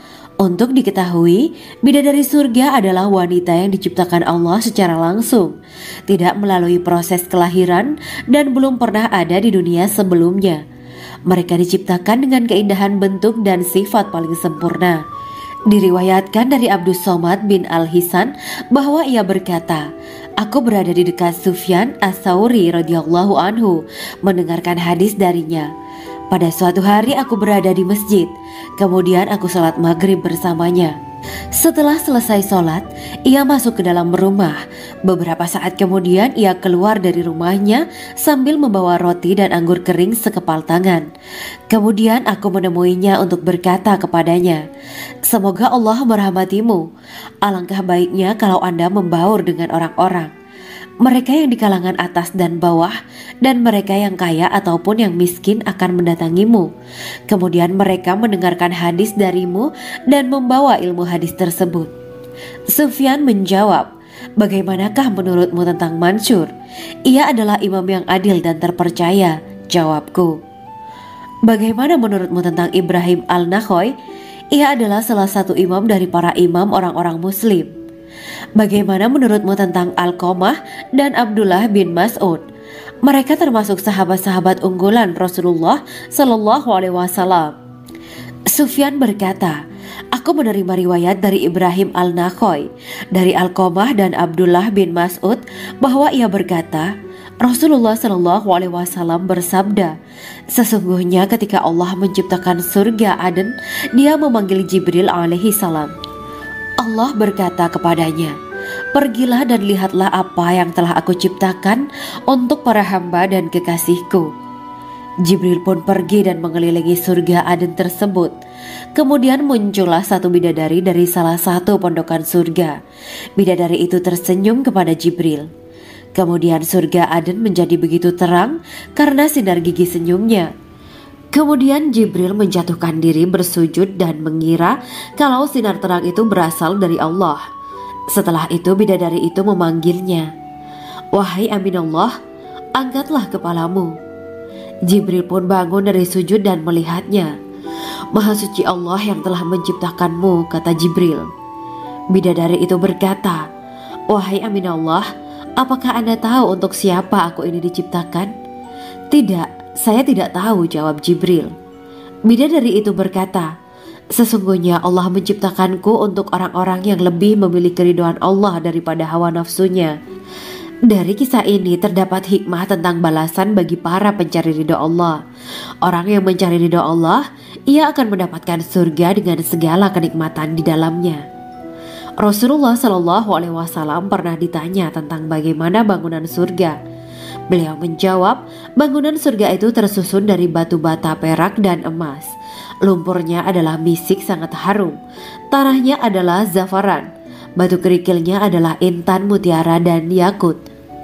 Untuk diketahui, bidadari surga adalah wanita yang diciptakan Allah secara langsung, tidak melalui proses kelahiran dan belum pernah ada di dunia sebelumnya. Mereka diciptakan dengan keindahan bentuk dan sifat paling sempurna. Diriwayatkan dari Abdus Somad bin Al-Hisan bahwa ia berkata, aku berada di dekat Sufyan As-Sauri radhiyallahu anhu mendengarkan hadis darinya. Pada suatu hari aku berada di masjid, kemudian aku sholat maghrib bersamanya. Setelah selesai sholat, ia masuk ke dalam rumah. Beberapa saat kemudian ia keluar dari rumahnya sambil membawa roti dan anggur kering sekepal tangan. Kemudian aku menemuinya untuk berkata kepadanya, semoga Allah merahmatimu. Alangkah baiknya kalau Anda membaur dengan orang-orang, mereka yang di kalangan atas dan bawah, dan mereka yang kaya ataupun yang miskin akan mendatangimu. Kemudian mereka mendengarkan hadis darimu dan membawa ilmu hadis tersebut. Sufyan menjawab, bagaimanakah menurutmu tentang Mansur? Ia adalah imam yang adil dan terpercaya. Jawabku. Bagaimana menurutmu tentang Ibrahim Al-Nakhoy? Ia adalah salah satu imam dari para imam orang-orang muslim. Bagaimana menurutmu tentang Alqamah dan Abdullah bin Mas'ud? Mereka termasuk sahabat-sahabat unggulan Rasulullah Sallallahu Alaihi Wasallam. Sufyan berkata, aku menerima riwayat dari Ibrahim Al-Nakhoy, dari Alqamah dan Abdullah bin Mas'ud bahwa ia berkata, Rasulullah Sallallahu Alaihi Wasallam bersabda, sesungguhnya ketika Allah menciptakan surga Aden, Dia memanggil Jibril alaihi salam. Allah berkata kepadanya, pergilah dan lihatlah apa yang telah aku ciptakan untuk para hamba dan kekasihku. Jibril pun pergi dan mengelilingi surga Aden tersebut. Kemudian muncullah satu bidadari dari salah satu pondokan surga. Bidadari itu tersenyum kepada Jibril. Kemudian surga Aden menjadi begitu terang karena sinar gigi senyumnya. Kemudian Jibril menjatuhkan diri bersujud dan mengira kalau sinar terang itu berasal dari Allah. Setelah itu bidadari itu memanggilnya, wahai Aminullah, angkatlah kepalamu. Jibril pun bangun dari sujud dan melihatnya. Maha suci Allah yang telah menciptakanmu, kata Jibril. Bidadari itu berkata, wahai Aminullah, apakah Anda tahu untuk siapa aku ini diciptakan? Tidak, saya tidak tahu, jawab Jibril. Bidadari itu berkata, sesungguhnya Allah menciptakanku untuk orang-orang yang lebih memilih keridhaan Allah daripada hawa nafsunya. Dari kisah ini terdapat hikmah tentang balasan bagi para pencari ridho Allah. Orang yang mencari ridho Allah, ia akan mendapatkan surga dengan segala kenikmatan di dalamnya. Rasulullah Shallallahu Alaihi Wasallam pernah ditanya tentang bagaimana bangunan surga. Beliau menjawab, bangunan surga itu tersusun dari batu bata, perak, dan emas. Lumpurnya adalah misik sangat harum, tanahnya adalah zafaran, batu kerikilnya adalah intan, mutiara, dan yakut.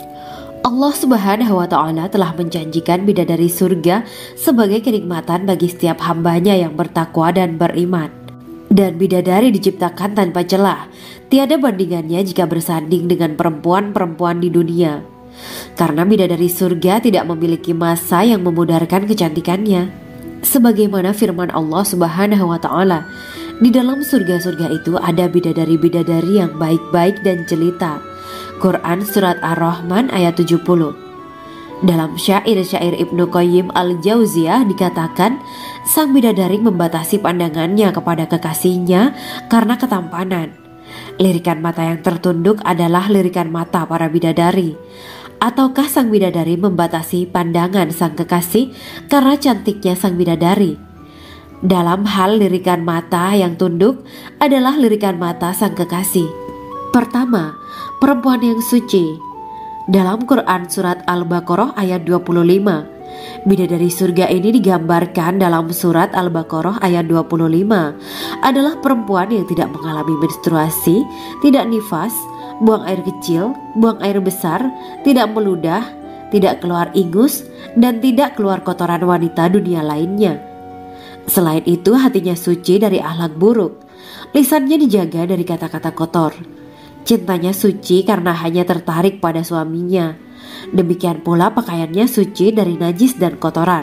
Allah Subhanahu wa Ta'ala telah menjanjikan bidadari surga sebagai kenikmatan bagi setiap hambanya yang bertakwa dan beriman. Dan bidadari diciptakan tanpa celah, tiada bandingannya jika bersanding dengan perempuan-perempuan di dunia. Karena bidadari surga tidak memiliki masa yang memudarkan kecantikannya. Sebagaimana firman Allah Subhanahu wa Ta'ala, di dalam surga-surga itu ada bidadari-bidadari yang baik-baik dan jelita. Quran Surat Ar-Rahman ayat tujuh puluh. Dalam syair-syair Ibnu Qayyim Al-Jauziyah dikatakan, sang bidadari membatasi pandangannya kepada kekasihnya karena ketampanan. Lirikan mata yang tertunduk adalah lirikan mata para bidadari. Ataukah sang bidadari membatasi pandangan sang kekasih karena cantiknya sang bidadari? Dalam hal lirikan mata yang tunduk adalah lirikan mata sang kekasih. Pertama, perempuan yang suci. Dalam Quran Surat Al-Baqarah ayat dua puluh lima, bidadari surga ini digambarkan dalam Surat Al-Baqarah ayat dua puluh lima adalah perempuan yang tidak mengalami menstruasi, tidak nifas, buang air kecil, buang air besar, tidak meludah, tidak keluar ingus, dan tidak keluar kotoran wanita dunia lainnya. Selain itu, hatinya suci dari akhlak buruk, lisannya dijaga dari kata-kata kotor. Cintanya suci karena hanya tertarik pada suaminya. Demikian pula pakaiannya suci dari najis dan kotoran.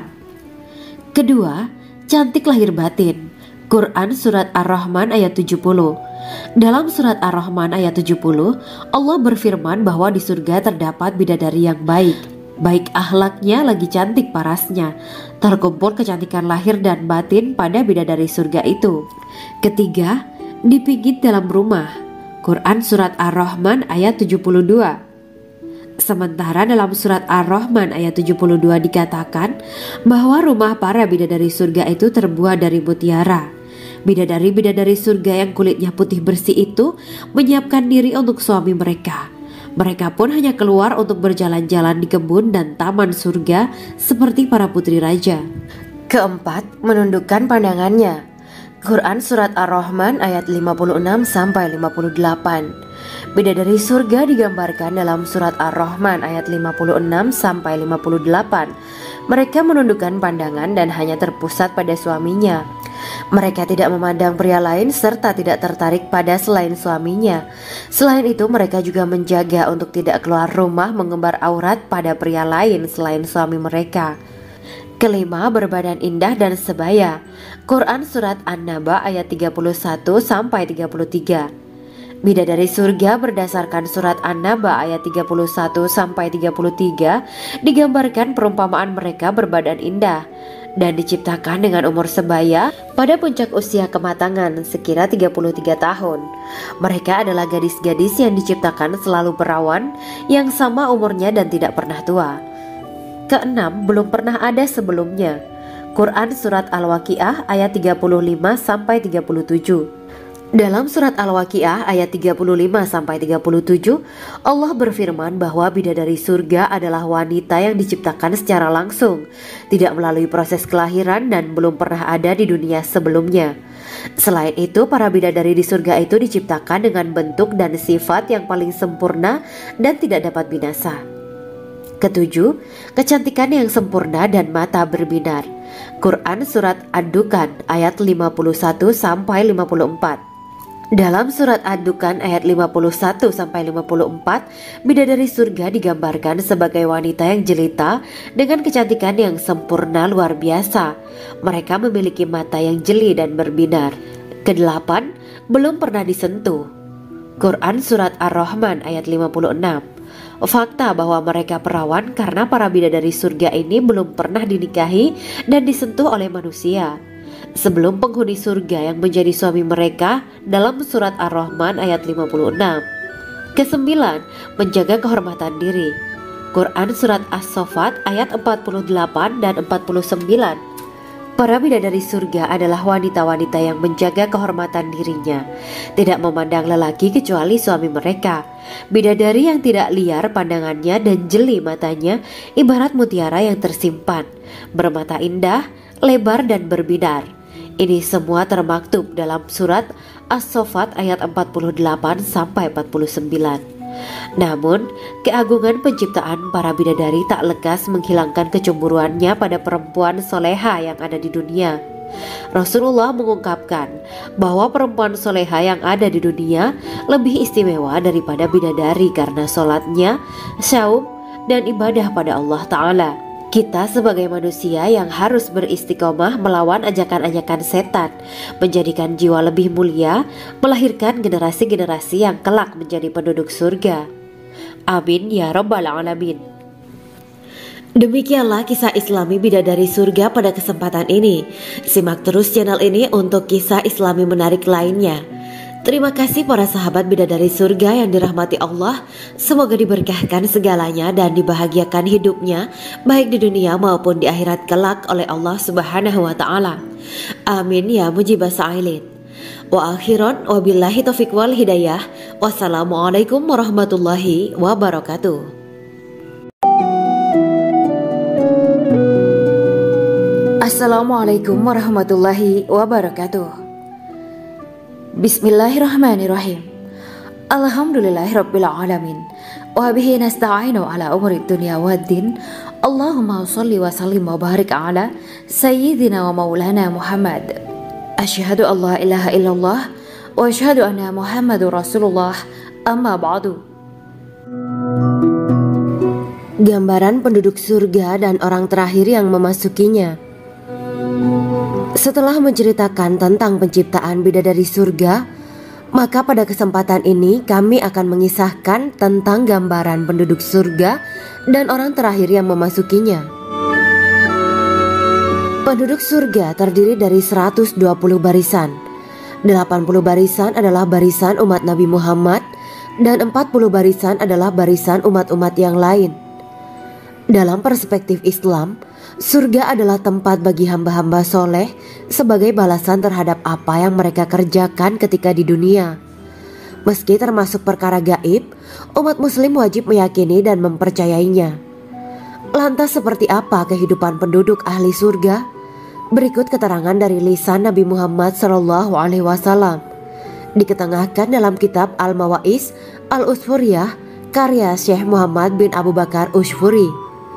Kedua, cantik lahir batin. Quran Surat Ar-Rahman ayat tujuh puluh. Dalam Surat Ar-Rahman ayat tujuh puluh, Allah berfirman bahwa di surga terdapat bidadari yang baik. Baik akhlaknya lagi cantik parasnya. Terkumpul kecantikan lahir dan batin pada bidadari surga itu. Ketiga, dipijit dalam rumah. Quran Surat Ar-Rahman ayat tujuh puluh dua. Sementara dalam Surat Ar-Rahman ayat tujuh puluh dua dikatakan bahwa rumah para bidadari surga itu terbuat dari mutiara. Bidadari-bidadari surga yang kulitnya putih bersih itu menyiapkan diri untuk suami mereka. Mereka pun hanya keluar untuk berjalan-jalan di kebun dan taman surga seperti para putri raja. Keempat, menundukkan pandangannya. Quran Surat Ar-Rahman ayat lima puluh enam sampai lima puluh delapan. Bidadari surga digambarkan dalam Surat Ar-Rahman ayat lima puluh enam sampai lima puluh delapan. Mereka menundukkan pandangan dan hanya terpusat pada suaminya. Mereka tidak memandang pria lain serta tidak tertarik pada selain suaminya. Selain itu, mereka juga menjaga untuk tidak keluar rumah mengembar aurat pada pria lain selain suami mereka. Kelima, berbadan indah dan sebaya. Quran Surat An-Naba ayat tiga puluh satu sampai tiga puluh tiga. Bidadari surga berdasarkan Surat An-Naba ayat tiga puluh satu sampai tiga puluh tiga digambarkan perumpamaan mereka berbadan indah dan diciptakan dengan umur sebaya pada puncak usia kematangan sekira tiga puluh tiga tahun. Mereka adalah gadis-gadis yang diciptakan selalu perawan, yang sama umurnya dan tidak pernah tua. Keenam, belum pernah ada sebelumnya. Quran Surat Al-Waqiah ayat tiga puluh lima sampai tiga puluh tujuh. Dalam Surat Al-Waqiah ayat tiga puluh lima sampai tiga puluh tujuh, Allah berfirman bahwa bidadari surga adalah wanita yang diciptakan secara langsung, tidak melalui proses kelahiran dan belum pernah ada di dunia sebelumnya. Selain itu, para bidadari di surga itu diciptakan dengan bentuk dan sifat yang paling sempurna dan tidak dapat binasa. Ketujuh, kecantikan yang sempurna dan mata berbinar. Quran Surat Ad-Dukan ayat lima puluh satu sampai lima puluh empat. Dalam Surat Ad-Dukan ayat lima puluh satu sampai lima puluh empat, bidadari surga digambarkan sebagai wanita yang jelita dengan kecantikan yang sempurna luar biasa. Mereka memiliki mata yang jeli dan berbinar. Kedelapan, belum pernah disentuh. Quran Surat Ar-Rahman ayat lima puluh enam. Fakta bahwa mereka perawan karena para bidadari surga ini belum pernah dinikahi dan disentuh oleh manusia sebelum penghuni surga yang menjadi suami mereka dalam Surat Ar-Rahman ayat lima puluh enam. Kesembilan, menjaga kehormatan diri. Quran Surat As-Saffat ayat empat puluh delapan dan empat puluh sembilan. Para bidadari surga adalah wanita-wanita yang menjaga kehormatan dirinya, tidak memandang lelaki kecuali suami mereka. Bidadari yang tidak liar pandangannya dan jeli matanya, ibarat mutiara yang tersimpan, bermata indah, lebar dan berbinar. Ini semua termaktub dalam surat As-Saffat ayat empat puluh delapan sampai empat puluh sembilan. Namun, keagungan penciptaan para bidadari tak lekas menghilangkan kecemburuannya pada perempuan soleha yang ada di dunia. Rasulullah mengungkapkan bahwa perempuan soleha yang ada di dunia lebih istimewa daripada bidadari karena sholatnya, syaum, dan ibadah pada Allah Ta'ala. Kita sebagai manusia yang harus beristiqomah melawan ajakan-ajakan setan, menjadikan jiwa lebih mulia, melahirkan generasi-generasi yang kelak menjadi penduduk surga. Amin ya rabbal alamin. Demikianlah kisah Islami bidadari surga pada kesempatan ini. Simak terus channel ini untuk kisah Islami menarik lainnya. Terima kasih para sahabat bidadari surga yang dirahmati Allah. Semoga diberkahkan segalanya dan dibahagiakan hidupnya, baik di dunia maupun di akhirat kelak oleh Allah Subhanahu wa Ta'ala. Amin ya mujibah sa'ilin. Wa akhiran wabillahi taufiq wal hidayah. Wassalamualaikum warahmatullahi wabarakatuh. Assalamualaikum warahmatullahi wabarakatuh. Bismillahirrahmanirrahim. Alhamdulillahirabbil alamin. Wa bihi nasta'inu ala umuri dunya waddin. Allahumma shalli wa sallim wa barik ala sayyidina wa maulana Muhammad. Asyhadu an la ilaha illallah wa asyhadu anna Muhammadur Rasulullah. Amma ba'du. Gambaran penduduk surga dan orang terakhir yang memasukinya. Setelah menceritakan tentang penciptaan bidadari surga, maka pada kesempatan ini kami akan mengisahkan tentang gambaran penduduk surga dan orang terakhir yang memasukinya. Penduduk surga terdiri dari seratus dua puluh barisan. delapan puluh barisan adalah barisan umat Nabi Muhammad dan empat puluh barisan adalah barisan umat-umat yang lain. Dalam perspektif Islam, surga adalah tempat bagi hamba-hamba soleh sebagai balasan terhadap apa yang mereka kerjakan ketika di dunia. Meski termasuk perkara gaib, umat muslim wajib meyakini dan mempercayainya. Lantas seperti apa kehidupan penduduk ahli surga? Berikut keterangan dari lisan Nabi Muhammad shallallahu alaihi wasallam, diketengahkan dalam kitab Al-Mawa'is Al-Usfuriyah karya Syekh Muhammad bin Abu Bakar Ushfuri.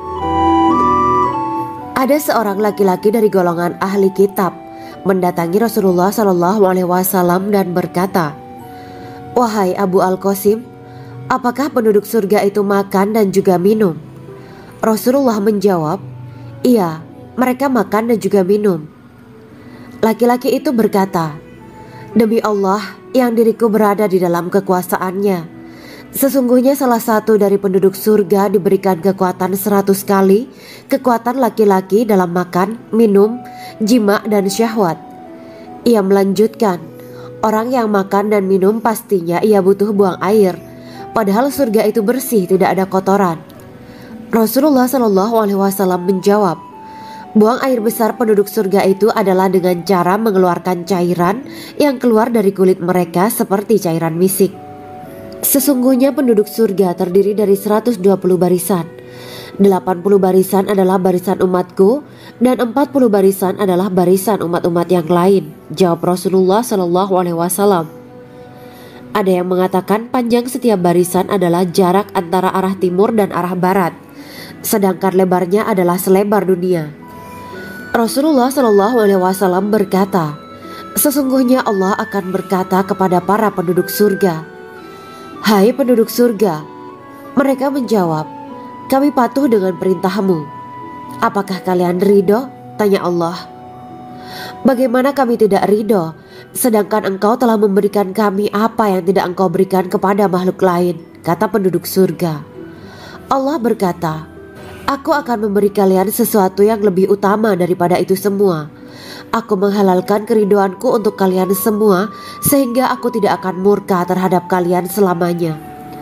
Ada seorang laki-laki dari golongan ahli kitab mendatangi Rasulullah Shallallahu Alaihi Wasallam dan berkata, "Wahai Abu Al-Qasim, apakah penduduk surga itu makan dan juga minum?" Rasulullah menjawab, "Iya, mereka makan dan juga minum." Laki-laki itu berkata, "Demi Allah yang diriku berada di dalam kekuasaannya, sesungguhnya salah satu dari penduduk surga diberikan kekuatan seratus kali kekuatan laki-laki dalam makan, minum, jima, dan syahwat." Ia melanjutkan, "Orang yang makan dan minum pastinya ia butuh buang air, padahal surga itu bersih, tidak ada kotoran." Rasulullah Shallallahu Alaihi Wasallam menjawab, "Buang air besar penduduk surga itu adalah dengan cara mengeluarkan cairan yang keluar dari kulit mereka seperti cairan misik." Sesungguhnya penduduk surga terdiri dari seratus dua puluh barisan. delapan puluh barisan adalah barisan umatku dan empat puluh barisan adalah barisan umat-umat yang lain, jawab Rasulullah Shallallahu Alaihi Wasallam. Ada yang mengatakan panjang setiap barisan adalah jarak antara arah timur dan arah barat, sedangkan lebarnya adalah selebar dunia. Rasulullah Shallallahu Alaihi Wasallam berkata, "Sesungguhnya Allah akan berkata kepada para penduduk surga, 'Hai penduduk surga,' mereka menjawab, 'Kami patuh dengan perintahmu.' 'Apakah kalian ridho?' tanya Allah. 'Bagaimana kami tidak ridho, sedangkan engkau telah memberikan kami apa yang tidak engkau berikan kepada makhluk lain,' kata penduduk surga. Allah berkata, 'Aku akan memberi kalian sesuatu yang lebih utama daripada itu semua. Aku menghalalkan keridoanku untuk kalian semua, sehingga aku tidak akan murka terhadap kalian selamanya.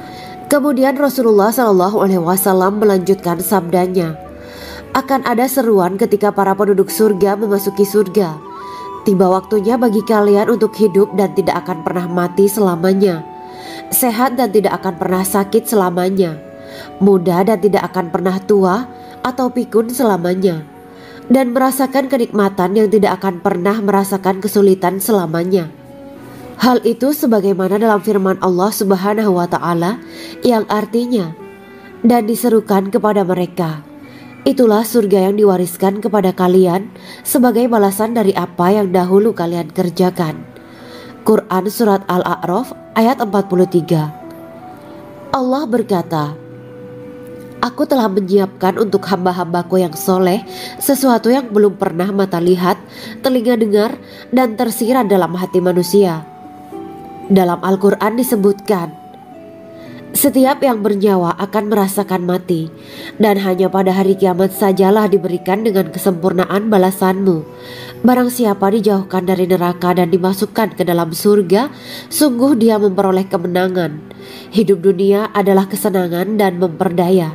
Kemudian Rasulullah Shallallahu Alaihi Wasallam melanjutkan sabdanya, akan ada seruan ketika para penduduk surga memasuki surga. Tiba waktunya bagi kalian untuk hidup dan tidak akan pernah mati selamanya, sehat dan tidak akan pernah sakit selamanya, muda dan tidak akan pernah tua atau pikun selamanya, dan merasakan kenikmatan yang tidak akan pernah merasakan kesulitan selamanya. Hal itu sebagaimana dalam firman Allah Subhanahu wa Ta'ala yang artinya, dan diserukan kepada mereka, itulah surga yang diwariskan kepada kalian sebagai balasan dari apa yang dahulu kalian kerjakan. Quran Surat Al-A'raf ayat empat puluh tiga. Allah berkata, aku telah menyiapkan untuk hamba-hambaku yang soleh sesuatu yang belum pernah mata lihat, telinga dengar, dan tersirat dalam hati manusia. Dalam Al-Quran disebutkan, setiap yang bernyawa akan merasakan mati, dan hanya pada hari kiamat sajalah diberikan dengan kesempurnaan balasanmu. Barang siapa dijauhkan dari neraka dan dimasukkan ke dalam surga, sungguh dia memperoleh kemenangan. Hidup dunia adalah kesenangan dan memperdaya.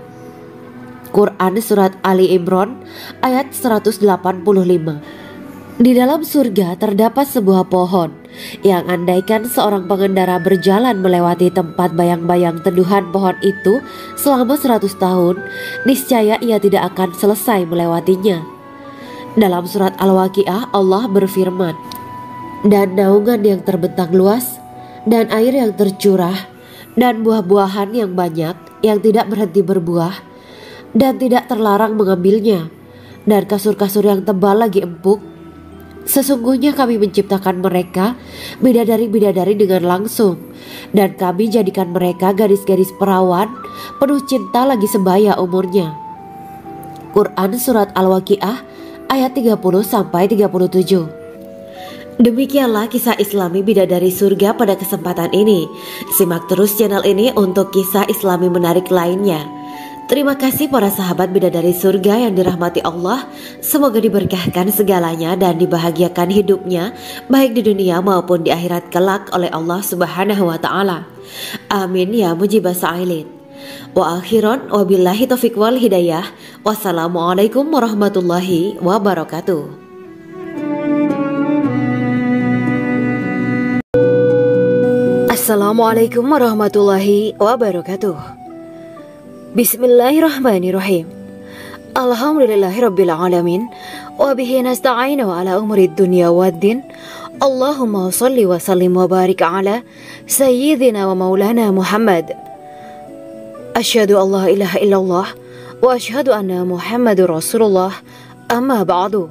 Quran Surat Ali Imran ayat seratus delapan puluh lima. Di dalam surga terdapat sebuah pohon yang andaikan seorang pengendara berjalan melewati tempat bayang-bayang teduhan pohon itu selama seratus tahun, niscaya ia tidak akan selesai melewatinya. Dalam surat Al-Waqiah Allah berfirman, dan naungan yang terbentang luas, dan air yang tercurah, dan buah-buahan yang banyak yang tidak berhenti berbuah, dan tidak terlarang mengambilnya, dan kasur-kasur yang tebal lagi empuk. Sesungguhnya kami menciptakan mereka bidadari-bidadari dengan langsung, dan kami jadikan mereka gadis-gadis perawan penuh cinta lagi sebaya umurnya. Quran Surat Al-Waqiah ayat tiga puluh sampai tiga puluh tujuh. Demikianlah kisah Islami bidadari surga pada kesempatan ini. Simak terus channel ini untuk kisah Islami menarik lainnya. Terima kasih para sahabat bidadari surga yang dirahmati Allah. Semoga diberkahkan segalanya dan dibahagiakan hidupnya baik di dunia maupun di akhirat kelak oleh Allah Subhanahu wa Ta'ala. Amin ya mujibah sa'ilin. Wa akhiran wabillahi taufiq wal hidayah. Wassalamualaikum warahmatullahi wabarakatuh. Assalamualaikum warahmatullahi wabarakatuh. Bismillahirrahmanirrahim. Alhamdulillahirabbil alamin wa bihi nasta'inu ala umuri dunya waddin. Allahumma shalli wa sallim wa barik ala sayyidina wa maulana Muhammad. Asyhadu an la ilaha illallah wa asyhadu anna Muhammadur Rasulullah. Amma ba'du.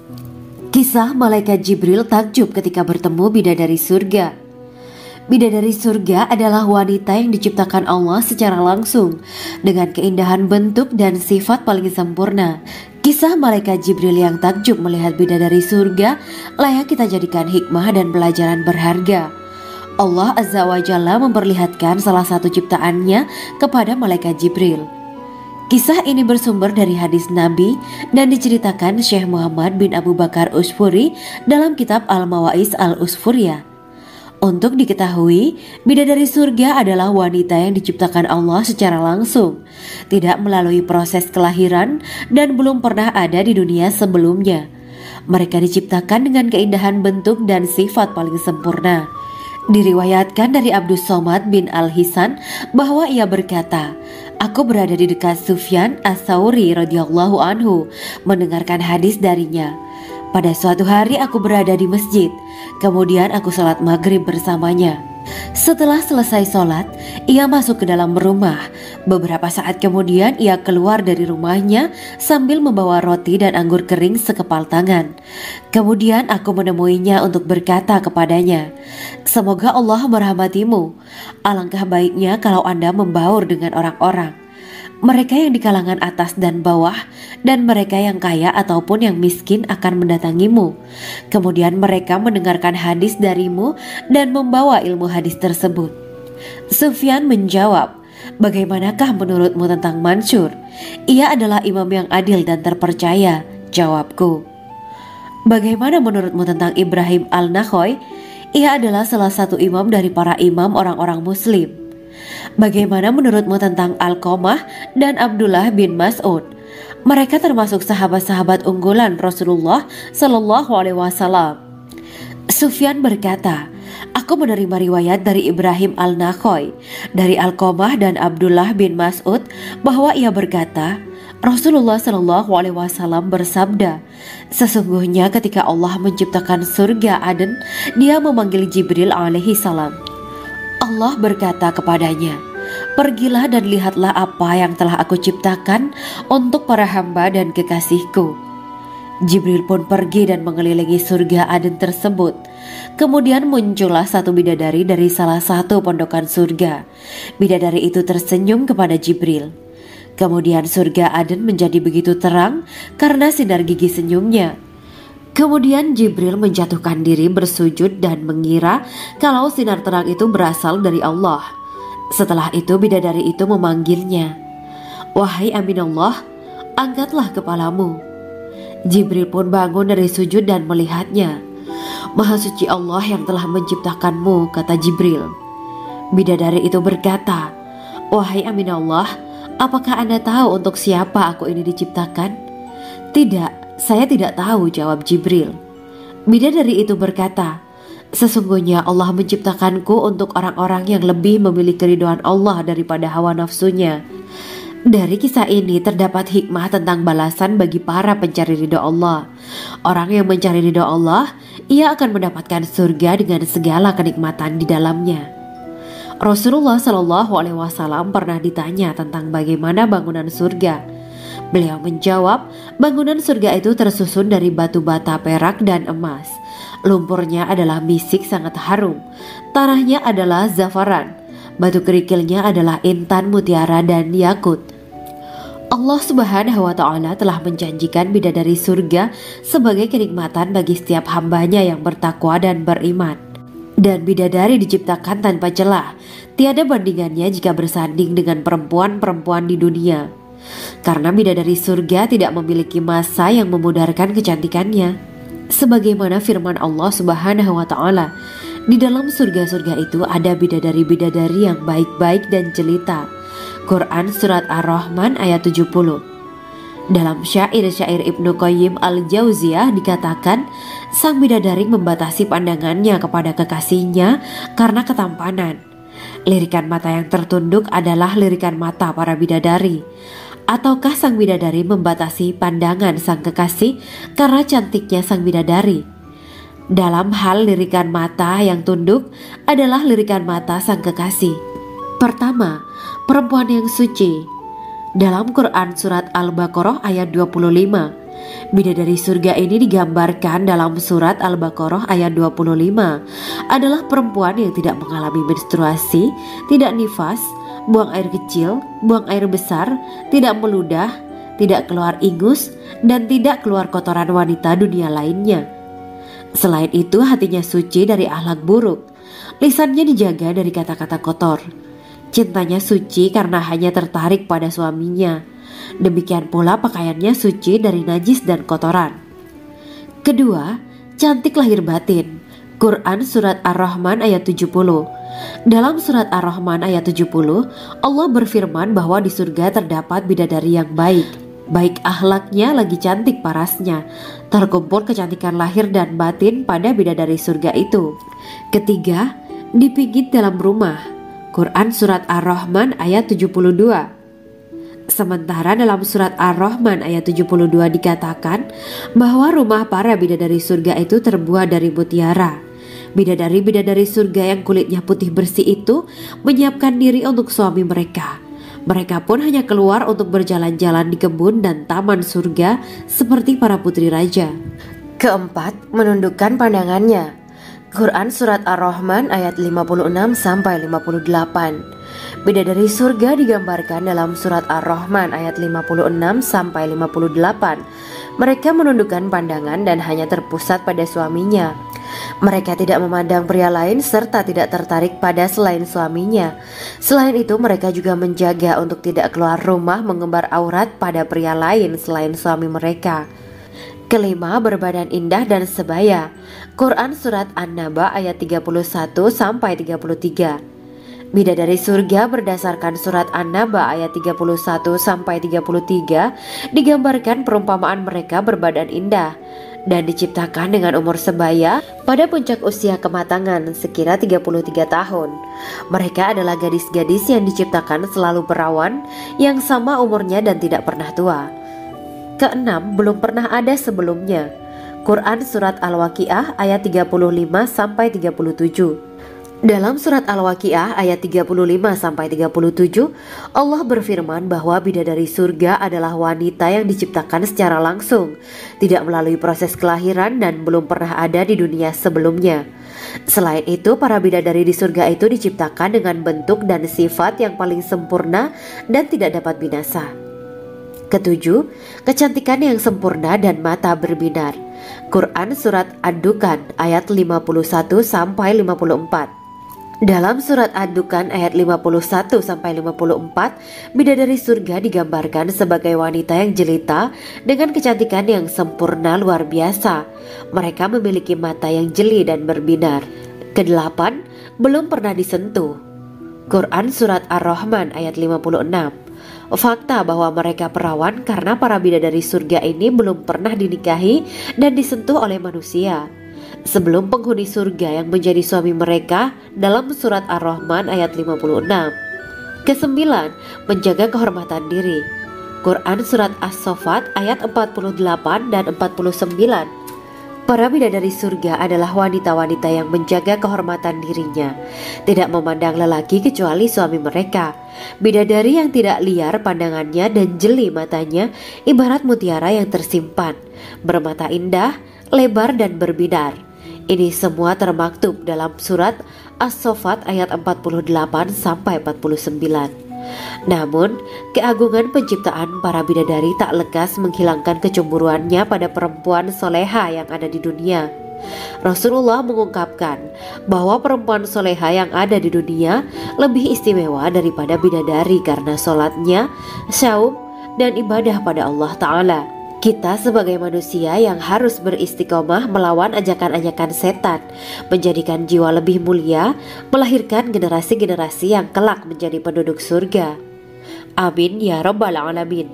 Kisah malaikat Jibril takjub ketika bertemu bidadari surga. Bidadari surga adalah wanita yang diciptakan Allah secara langsung dengan keindahan bentuk dan sifat paling sempurna. Kisah malaikat Jibril yang takjub melihat bidadari surga layak kita jadikan hikmah dan pelajaran berharga. Allah Azza wa Jalla memperlihatkan salah satu ciptaannya kepada malaikat Jibril. Kisah ini bersumber dari hadis Nabi dan diceritakan Syekh Muhammad bin Abu Bakar Usfuri dalam kitab Al-Mawaiz Al-Usfuriyah. Untuk diketahui, bidadari surga adalah wanita yang diciptakan Allah secara langsung, tidak melalui proses kelahiran dan belum pernah ada di dunia sebelumnya. Mereka diciptakan dengan keindahan bentuk dan sifat paling sempurna. Diriwayatkan dari Abdus Somad bin Al-Hisan bahwa ia berkata, aku berada di dekat Sufyan As-Sauri radhiyallahu anhu mendengarkan hadis darinya. Pada suatu hari aku berada di masjid, kemudian aku sholat maghrib bersamanya. Setelah selesai sholat, ia masuk ke dalam rumah. Beberapa saat kemudian ia keluar dari rumahnya sambil membawa roti dan anggur kering sekepal tangan. Kemudian aku menemuinya untuk berkata kepadanya, semoga Allah merahmatimu. Alangkah baiknya kalau Anda membaur dengan orang-orang, mereka yang di kalangan atas dan bawah, dan mereka yang kaya ataupun yang miskin akan mendatangimu. Kemudian mereka mendengarkan hadis darimu dan membawa ilmu hadis tersebut. Sufyan menjawab, bagaimanakah menurutmu tentang Mansur? Ia adalah imam yang adil dan terpercaya. Jawabku. Bagaimana menurutmu tentang Ibrahim Al-Nakhoy? Ia adalah salah satu imam dari para imam orang-orang muslim. Bagaimana menurutmu tentang Alqamah dan Abdullah bin Mas'ud? Mereka termasuk sahabat-sahabat unggulan Rasulullah Shallallahu Alaihi Wasallam. Sufyan berkata, aku menerima riwayat dari Ibrahim al-Nakhoy dari Alqamah dan Abdullah bin Mas'ud bahwa ia berkata, Rasulullah Shallallahu Alaihi Wasallam bersabda, sesungguhnya ketika Allah menciptakan surga Aden, Dia memanggil Jibril alaihi salam. Allah berkata kepadanya, pergilah dan lihatlah apa yang telah aku ciptakan untuk para hamba dan kekasihku. Jibril pun pergi dan mengelilingi surga Aden tersebut. Kemudian muncullah satu bidadari dari salah satu pondokan surga. Bidadari itu tersenyum kepada Jibril. Kemudian surga Aden menjadi begitu terang karena sinar gigi senyumnya. Kemudian Jibril menjatuhkan diri bersujud dan mengira kalau sinar terang itu berasal dari Allah. Setelah itu bidadari itu memanggilnya, wahai Aminullah, angkatlah kepalamu. Jibril pun bangun dari sujud dan melihatnya. Maha suci Allah yang telah menciptakanmu, kata Jibril. Bidadari itu berkata, wahai Aminullah, apakah Anda tahu untuk siapa aku ini diciptakan? Tidak, saya tidak tahu, jawab Jibril. Bidadari itu berkata, sesungguhnya Allah menciptakanku untuk orang-orang yang lebih memilih keridhaan Allah daripada hawa nafsunya. Dari kisah ini terdapat hikmah tentang balasan bagi para pencari ridho Allah. Orang yang mencari ridho Allah, ia akan mendapatkan surga dengan segala kenikmatan di dalamnya. Rasulullah Shallallahu Alaihi Wasallam pernah ditanya tentang bagaimana bangunan surga. Beliau menjawab, bangunan surga itu tersusun dari batu bata, perak, dan emas. Lumpurnya adalah misik sangat harum, tanahnya adalah zafaran, batu kerikilnya adalah intan, mutiara, dan yakut. Allah Subhanahu wa Ta'ala telah menjanjikan bidadari surga sebagai kenikmatan bagi setiap hambanya yang bertakwa dan beriman. Dan bidadari diciptakan tanpa celah, tiada bandingannya jika bersanding dengan perempuan-perempuan di dunia. Karena bidadari surga tidak memiliki masa yang memudarkan kecantikannya. Sebagaimana firman Allah Subhanahu wa Ta'ala, di dalam surga-surga itu ada bidadari-bidadari yang baik-baik dan jelita. Quran Surat Ar-Rahman ayat tujuh puluh. Dalam syair-syair Ibnu Qayyim al-Jauziyah dikatakan, sang bidadari membatasi pandangannya kepada kekasihnya karena ketampanan. Lirikan mata yang tertunduk adalah lirikan mata para bidadari. Ataukah sang bidadari membatasi pandangan sang kekasih karena cantiknya sang bidadari? Dalam hal lirikan mata yang tunduk adalah lirikan mata sang kekasih. Pertama, perempuan yang suci. Dalam Quran Surat Al-Baqarah ayat dua puluh lima, bidadari surga ini digambarkan dalam Surat Al-Baqarah ayat dua puluh lima adalah perempuan yang tidak mengalami menstruasi, tidak nifas, buang air kecil, buang air besar, tidak meludah, tidak keluar ingus, dan tidak keluar kotoran wanita dunia lainnya. Selain itu, hatinya suci dari akhlak buruk, lisannya dijaga dari kata-kata kotor. Cintanya suci karena hanya tertarik pada suaminya. Demikian pula pakaiannya suci dari najis dan kotoran. Kedua, cantik lahir batin. Quran Surat Ar-Rahman ayat tujuh puluh. Dalam Surat Ar-Rahman ayat tujuh puluh, Allah berfirman bahwa di surga terdapat bidadari yang baik. Baik akhlaknya lagi cantik parasnya. Terkumpul kecantikan lahir dan batin pada bidadari surga itu. Ketiga, dipijit dalam rumah. Quran Surat Ar-Rahman ayat tujuh puluh dua. Sementara dalam Surat Ar-Rahman ayat tujuh puluh dua dikatakan bahwa rumah para bidadari surga itu terbuat dari mutiara. Bidadari-bidadari surga yang kulitnya putih bersih itu menyiapkan diri untuk suami mereka. Mereka pun hanya keluar untuk berjalan-jalan di kebun dan taman surga seperti para putri raja. Keempat, menundukkan pandangannya. Quran Surat Ar-Rahman ayat lima puluh enam sampai lima puluh delapan. Bidadari surga digambarkan dalam Surat Ar-Rahman ayat lima puluh enam sampai lima puluh delapan. Mereka menundukkan pandangan dan hanya terpusat pada suaminya. Mereka tidak memandang pria lain serta tidak tertarik pada selain suaminya. Selain itu, mereka juga menjaga untuk tidak keluar rumah mengembar aurat pada pria lain selain suami mereka. Kelima, berbadan indah dan sebaya. Quran Surat An-Naba ayat tiga puluh satu sampai tiga puluh tiga. Bidadari surga berdasarkan surat An-Naba ayat tiga puluh satu sampai tiga puluh tiga digambarkan perumpamaan mereka berbadan indah dan diciptakan dengan umur sebaya pada puncak usia kematangan sekira tiga puluh tiga tahun. Mereka adalah gadis-gadis yang diciptakan selalu perawan yang sama umurnya dan tidak pernah tua. Keenam, belum pernah ada sebelumnya. Quran Surat Al-Waqiah ayat tiga puluh lima sampai tiga puluh tujuh. Dalam surat Al-Waqiah ayat tiga puluh lima sampai tiga puluh tujuh, Allah berfirman bahwa bidadari surga adalah wanita yang diciptakan secara langsung, tidak melalui proses kelahiran dan belum pernah ada di dunia sebelumnya. Selain itu, para bidadari di surga itu diciptakan dengan bentuk dan sifat yang paling sempurna dan tidak dapat binasa. Ketujuh, kecantikan yang sempurna dan mata berbinar. Quran Surat Ad-Dukhan ayat lima puluh satu sampai lima puluh empat. Dalam surat Ad-Dukhan ayat lima puluh satu sampai lima puluh empat, bidadari surga digambarkan sebagai wanita yang jelita dengan kecantikan yang sempurna luar biasa. Mereka memiliki mata yang jeli dan berbinar. Kedelapan, belum pernah disentuh. Quran Surat Ar-Rahman ayat lima puluh enam. Fakta bahwa mereka perawan karena para bidadari surga ini belum pernah dinikahi dan disentuh oleh manusia sebelum penghuni surga yang menjadi suami mereka dalam surat Ar-Rahman ayat lima puluh enam. Kesembilan, menjaga kehormatan diri. Quran Surat As-Saffat ayat empat puluh delapan dan empat puluh sembilan. Para bidadari surga adalah wanita-wanita yang menjaga kehormatan dirinya, tidak memandang lelaki kecuali suami mereka. Bidadari yang tidak liar pandangannya dan jeli matanya ibarat mutiara yang tersimpan, bermata indah, lebar dan berbinar. Ini semua termaktub dalam surat As-Saffat ayat empat puluh delapan sampai empat puluh sembilan. Namun, keagungan penciptaan para bidadari tak lekas menghilangkan kecemburuannya pada perempuan soleha yang ada di dunia. Rasulullah mengungkapkan bahwa perempuan soleha yang ada di dunia lebih istimewa daripada bidadari karena sholatnya, syaum, dan ibadah pada Allah Ta'ala. Kita sebagai manusia yang harus beristiqomah melawan ajakan-ajakan setan, menjadikan jiwa lebih mulia, melahirkan generasi-generasi yang kelak menjadi penduduk surga. Amin ya Rabbal Alamin.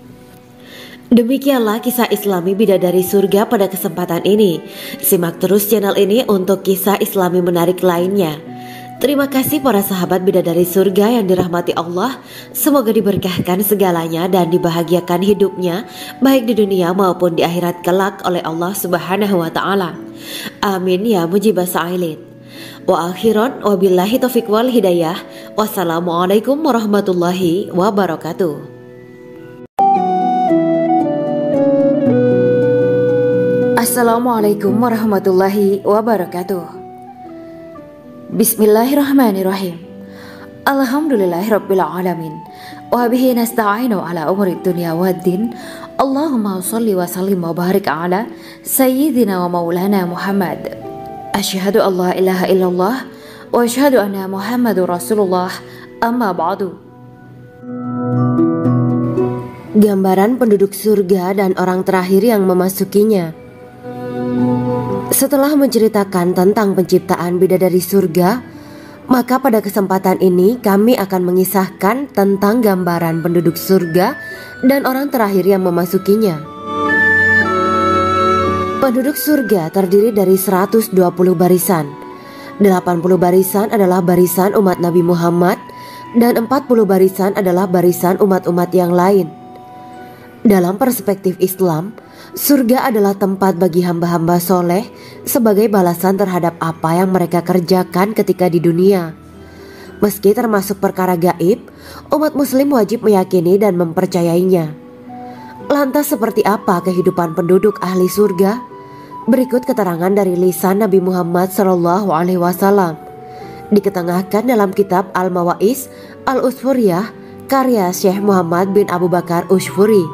Demikianlah kisah Islami bidadari surga pada kesempatan ini. Simak terus channel ini untuk kisah Islami menarik lainnya. Terima kasih para sahabat bidadari surga yang dirahmati Allah. Semoga diberkahkan segalanya dan dibahagiakan hidupnya baik di dunia maupun di akhirat kelak oleh Allah Subhanahu wa taala. Amin ya mujibas sa'ilin. Wa akhiran wabillahi taufiq wal hidayah. Wassalamualaikum warahmatullahi wabarakatuh. Assalamualaikum warahmatullahi wabarakatuh. Bismillahirrahmanirrahim. Alhamdulillahirabbil alamin. Wa bihi nasta'inu ala umuri dunya waddin. Allahumma shalli wa sallim wa barik ala sayyidina wa maulana Muhammad. Asyhadu an la ilaha illallah wa asyhadu anna Muhammadur Rasulullah. Amma ba'du. Gambaran penduduk surga dan orang terakhir yang memasukinya. Setelah menceritakan tentang penciptaan bidadari surga, maka pada kesempatan ini kami akan mengisahkan tentang gambaran penduduk surga dan orang terakhir yang memasukinya. Penduduk surga terdiri dari seratus dua puluh barisan. delapan puluh barisan adalah barisan umat Nabi Muhammad dan empat puluh barisan adalah barisan umat-umat yang lain. Dalam perspektif Islam, surga adalah tempat bagi hamba-hamba soleh sebagai balasan terhadap apa yang mereka kerjakan ketika di dunia. Meski termasuk perkara gaib, umat muslim wajib meyakini dan mempercayainya. Lantas seperti apa kehidupan penduduk ahli surga? Berikut keterangan dari lisan Nabi Muhammad shallallahu alaihi wasallam, diketengahkan dalam kitab Al-Mawa'is Al-Usfuriyah karya Syekh Muhammad bin Abu Bakar Ushfuri.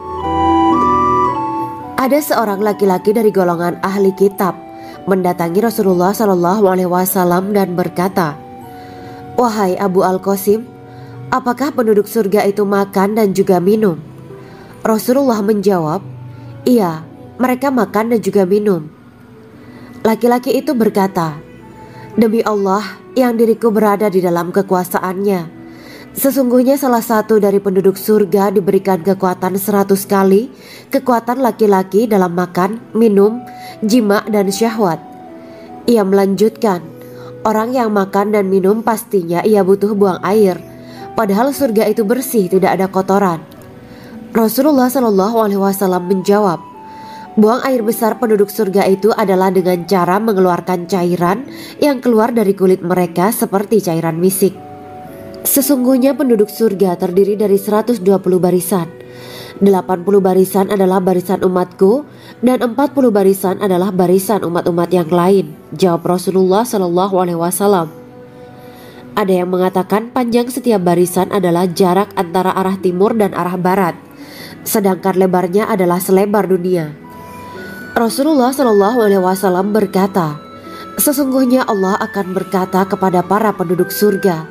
Ada seorang laki-laki dari golongan ahli kitab mendatangi Rasulullah shallallahu alaihi wasallam dan berkata, "Wahai Abu Al-Qasim, apakah penduduk surga itu makan dan juga minum?" Rasulullah menjawab, "Iya, mereka makan dan juga minum." Laki-laki itu berkata, "Demi Allah, yang diriku berada di dalam kekuasaannya. Sesungguhnya salah satu dari penduduk surga diberikan kekuatan seratus kali kekuatan laki-laki dalam makan, minum, jima, dan syahwat. Ia melanjutkan, orang yang makan dan minum pastinya ia butuh buang air, padahal surga itu bersih, tidak ada kotoran. Rasulullah Shallallahu Alaihi Wasallam menjawab, buang air besar penduduk surga itu adalah dengan cara mengeluarkan cairan yang keluar dari kulit mereka seperti cairan misik. Sesungguhnya penduduk surga terdiri dari seratus dua puluh barisan. delapan puluh barisan adalah barisan umatku dan empat puluh barisan adalah barisan umat-umat yang lain, jawab Rasulullah Shallallahu Alaihi Wasallam. Ada yang mengatakan panjang setiap barisan adalah jarak antara arah timur dan arah barat, sedangkan lebarnya adalah selebar dunia. Rasulullah Shallallahu Alaihi Wasallam berkata, sesungguhnya Allah akan berkata kepada para penduduk surga,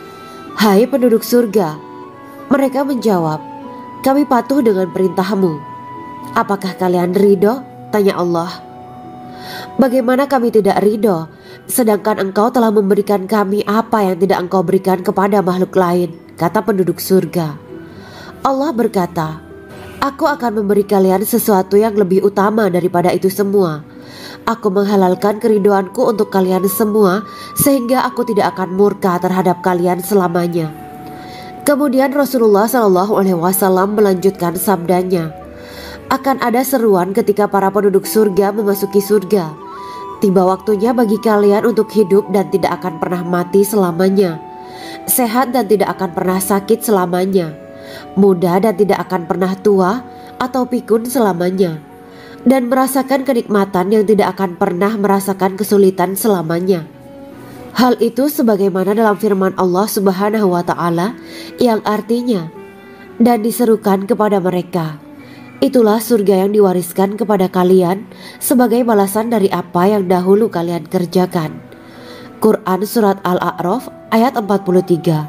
hai penduduk surga. Mereka menjawab, kami patuh dengan perintahmu. Apakah kalian ridho? Tanya Allah. Bagaimana kami tidak ridho, sedangkan engkau telah memberikan kami apa yang tidak engkau berikan kepada makhluk lain, kata penduduk surga. Allah berkata, aku akan memberi kalian sesuatu yang lebih utama daripada itu semua. Aku menghalalkan keridoanku untuk kalian semua sehingga aku tidak akan murka terhadap kalian selamanya. Kemudian Rasulullah Shallallahu Alaihi Wasallam melanjutkan sabdanya, akan ada seruan ketika para penduduk surga memasuki surga. Tiba waktunya bagi kalian untuk hidup dan tidak akan pernah mati selamanya, sehat dan tidak akan pernah sakit selamanya, muda dan tidak akan pernah tua atau pikun selamanya, dan merasakan kenikmatan yang tidak akan pernah merasakan kesulitan selamanya. Hal itu sebagaimana dalam firman Allah Subhanahu wa Ta'ala yang artinya, dan diserukan kepada mereka, itulah surga yang diwariskan kepada kalian sebagai balasan dari apa yang dahulu kalian kerjakan. Quran Surat Al-A'raf ayat empat puluh tiga.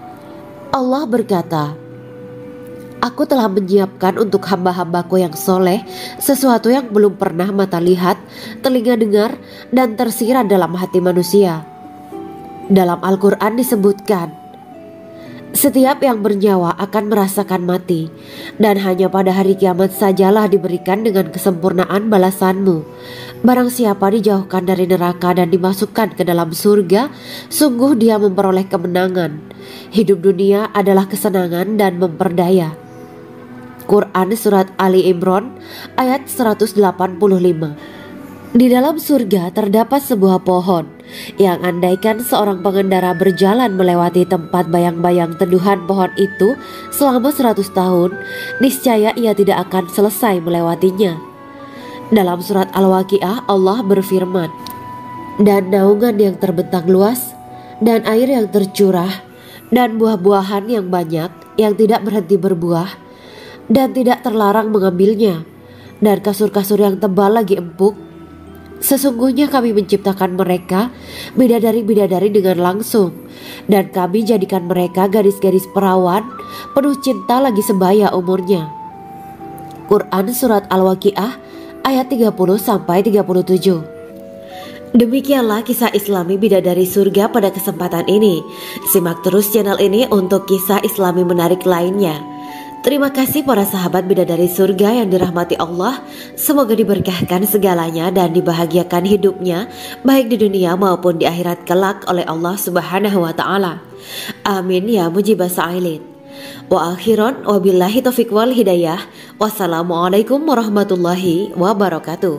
Allah berkata, aku telah menyiapkan untuk hamba-hambaku yang soleh sesuatu yang belum pernah mata lihat, telinga dengar, dan tersirat dalam hati manusia. Dalam Al-Quran disebutkan, setiap yang bernyawa akan merasakan mati, dan hanya pada hari kiamat sajalah diberikan dengan kesempurnaan balasanmu. Barang siapa dijauhkan dari neraka dan dimasukkan ke dalam surga, sungguh dia memperoleh kemenangan. Hidup dunia adalah kesenangan dan memperdaya. Quran Surat Ali Imran ayat seratus delapan puluh lima. Di dalam surga terdapat sebuah pohon yang andaikan seorang pengendara berjalan melewati tempat bayang-bayang teduhan pohon itu selama seratus tahun, niscaya ia tidak akan selesai melewatinya. Dalam surat Al-Waqiah Allah berfirman, dan naungan yang terbentang luas, dan air yang tercurah, dan buah-buahan yang banyak yang tidak berhenti berbuah, dan tidak terlarang mengambilnya, dan kasur-kasur yang tebal lagi empuk. Sesungguhnya kami menciptakan mereka bidadari-bidadari dengan langsung, dan kami jadikan mereka gadis-gadis perawan penuh cinta lagi sebaya umurnya. Quran Surat Al-Waqiah ayat tiga puluh sampai tiga puluh tujuh. Demikianlah kisah Islami bidadari surga pada kesempatan ini. Simak terus channel ini untuk kisah Islami menarik lainnya. Terima kasih para sahabat bidadari surga yang dirahmati Allah. Semoga diberkahkan segalanya dan dibahagiakan hidupnya baik di dunia maupun di akhirat kelak oleh Allah Subhanahu wa Ta'ala. Amin ya mujibah sa'ilin. Wa akhiran wabillahi taufiq wal hidayah. Wassalamualaikum warahmatullahi wabarakatuh.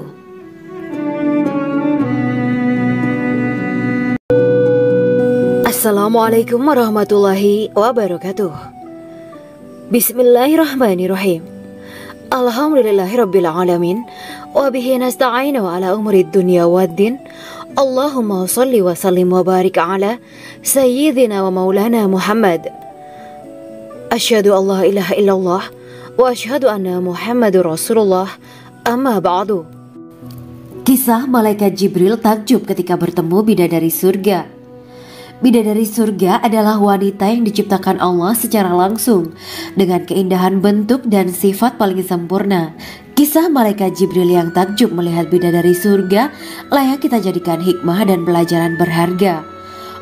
Assalamualaikum warahmatullahi wabarakatuh. Bismillahirrahmanirrahim. Alhamdulillahirabbil alamin wa bihi nasta'inu ala umuri dunya waddin. Allahumma shalli wa sallim wa barik ala sayyidina wa maulana Muhammad. Asyhadu an la ilaha illallah wa asyhadu anna Muhammadur Rasulullah. Amma ba'du. Kisah malaikat Jibril takjub ketika bertemu bidadari surga. Bidadari surga adalah wanita yang diciptakan Allah secara langsung dengan keindahan bentuk dan sifat paling sempurna. Kisah malaikat Jibril yang takjub melihat bidadari surga layak kita jadikan hikmah dan pelajaran berharga.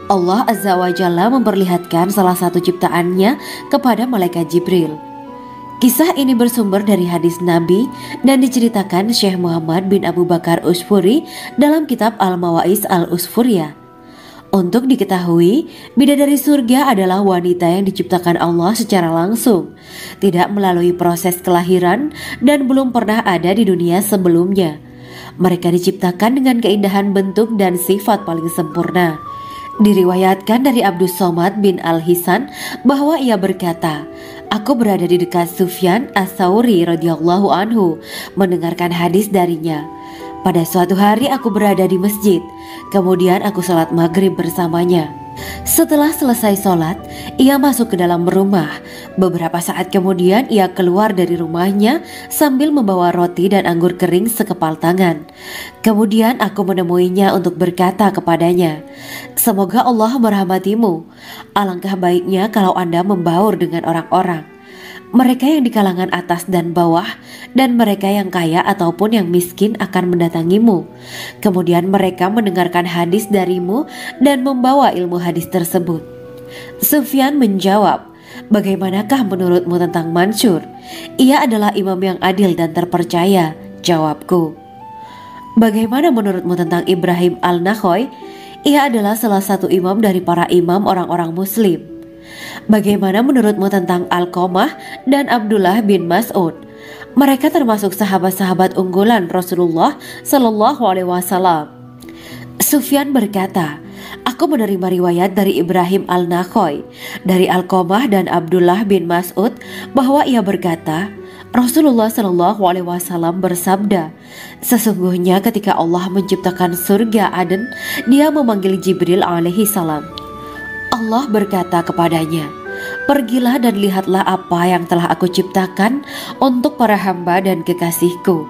Allah Azza wa Jalla memperlihatkan salah satu ciptaannya kepada malaikat Jibril. Kisah ini bersumber dari hadis Nabi dan diceritakan Syekh Muhammad bin Abu Bakar Usfuri dalam kitab Al-Mawais Al-Usfuriyah. Untuk diketahui, bidadari surga adalah wanita yang diciptakan Allah secara langsung, tidak melalui proses kelahiran dan belum pernah ada di dunia sebelumnya. Mereka diciptakan dengan keindahan bentuk dan sifat paling sempurna. Diriwayatkan dari Abdus Somad bin Al-Hisan bahwa ia berkata, "Aku berada di dekat Sufyan As-Tsauri radhiyallahu anhu mendengarkan hadis darinya. Pada suatu hari aku berada di masjid, kemudian aku sholat maghrib bersamanya. Setelah selesai sholat, ia masuk ke dalam rumah. Beberapa saat kemudian ia keluar dari rumahnya sambil membawa roti dan anggur kering sekepal tangan. Kemudian aku menemuinya untuk berkata kepadanya, 'Semoga Allah merahmatimu. Alangkah baiknya kalau Anda membaur dengan orang-orang, mereka yang di kalangan atas dan bawah, dan mereka yang kaya ataupun yang miskin akan mendatangimu. Kemudian mereka mendengarkan hadis darimu dan membawa ilmu hadis tersebut.' Sufyan menjawab, 'Bagaimanakah menurutmu tentang Mansur? Ia adalah imam yang adil dan terpercaya.' Jawabku. 'Bagaimana menurutmu tentang Ibrahim Al-Nakhoy? Ia adalah salah satu imam dari para imam orang-orang muslim.' 'Bagaimana menurutmu tentang Alqamah dan Abdullah bin Mas'ud? Mereka termasuk sahabat-sahabat unggulan Rasulullah Shallallahu Alaihi Wasallam.' Sufyan berkata, 'Aku menerima riwayat dari Ibrahim Al-Nakhoy, dari Alqamah dan Abdullah bin Mas'ud bahwa ia berkata, Rasulullah Shallallahu Alaihi Wasallam bersabda, sesungguhnya ketika Allah menciptakan surga Aden, Dia memanggil Jibril alaihi salam. Allah berkata kepadanya, pergilah dan lihatlah apa yang telah aku ciptakan untuk para hamba dan kekasihku.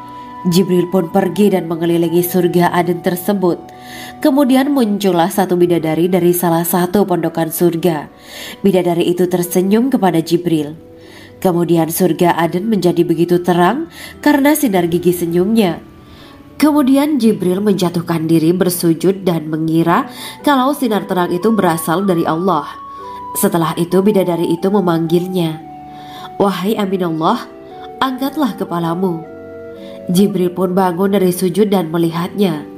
Jibril pun pergi dan mengelilingi surga Aden tersebut. Kemudian muncullah satu bidadari dari salah satu pondokan surga. Bidadari itu tersenyum kepada Jibril. Kemudian surga Aden menjadi begitu terang karena sinar gigi senyumnya. Kemudian Jibril menjatuhkan diri bersujud dan mengira kalau sinar terang itu berasal dari Allah. Setelah itu bidadari itu memanggilnya, wahai Aminullah, angkatlah kepalamu. Jibril pun bangun dari sujud dan melihatnya.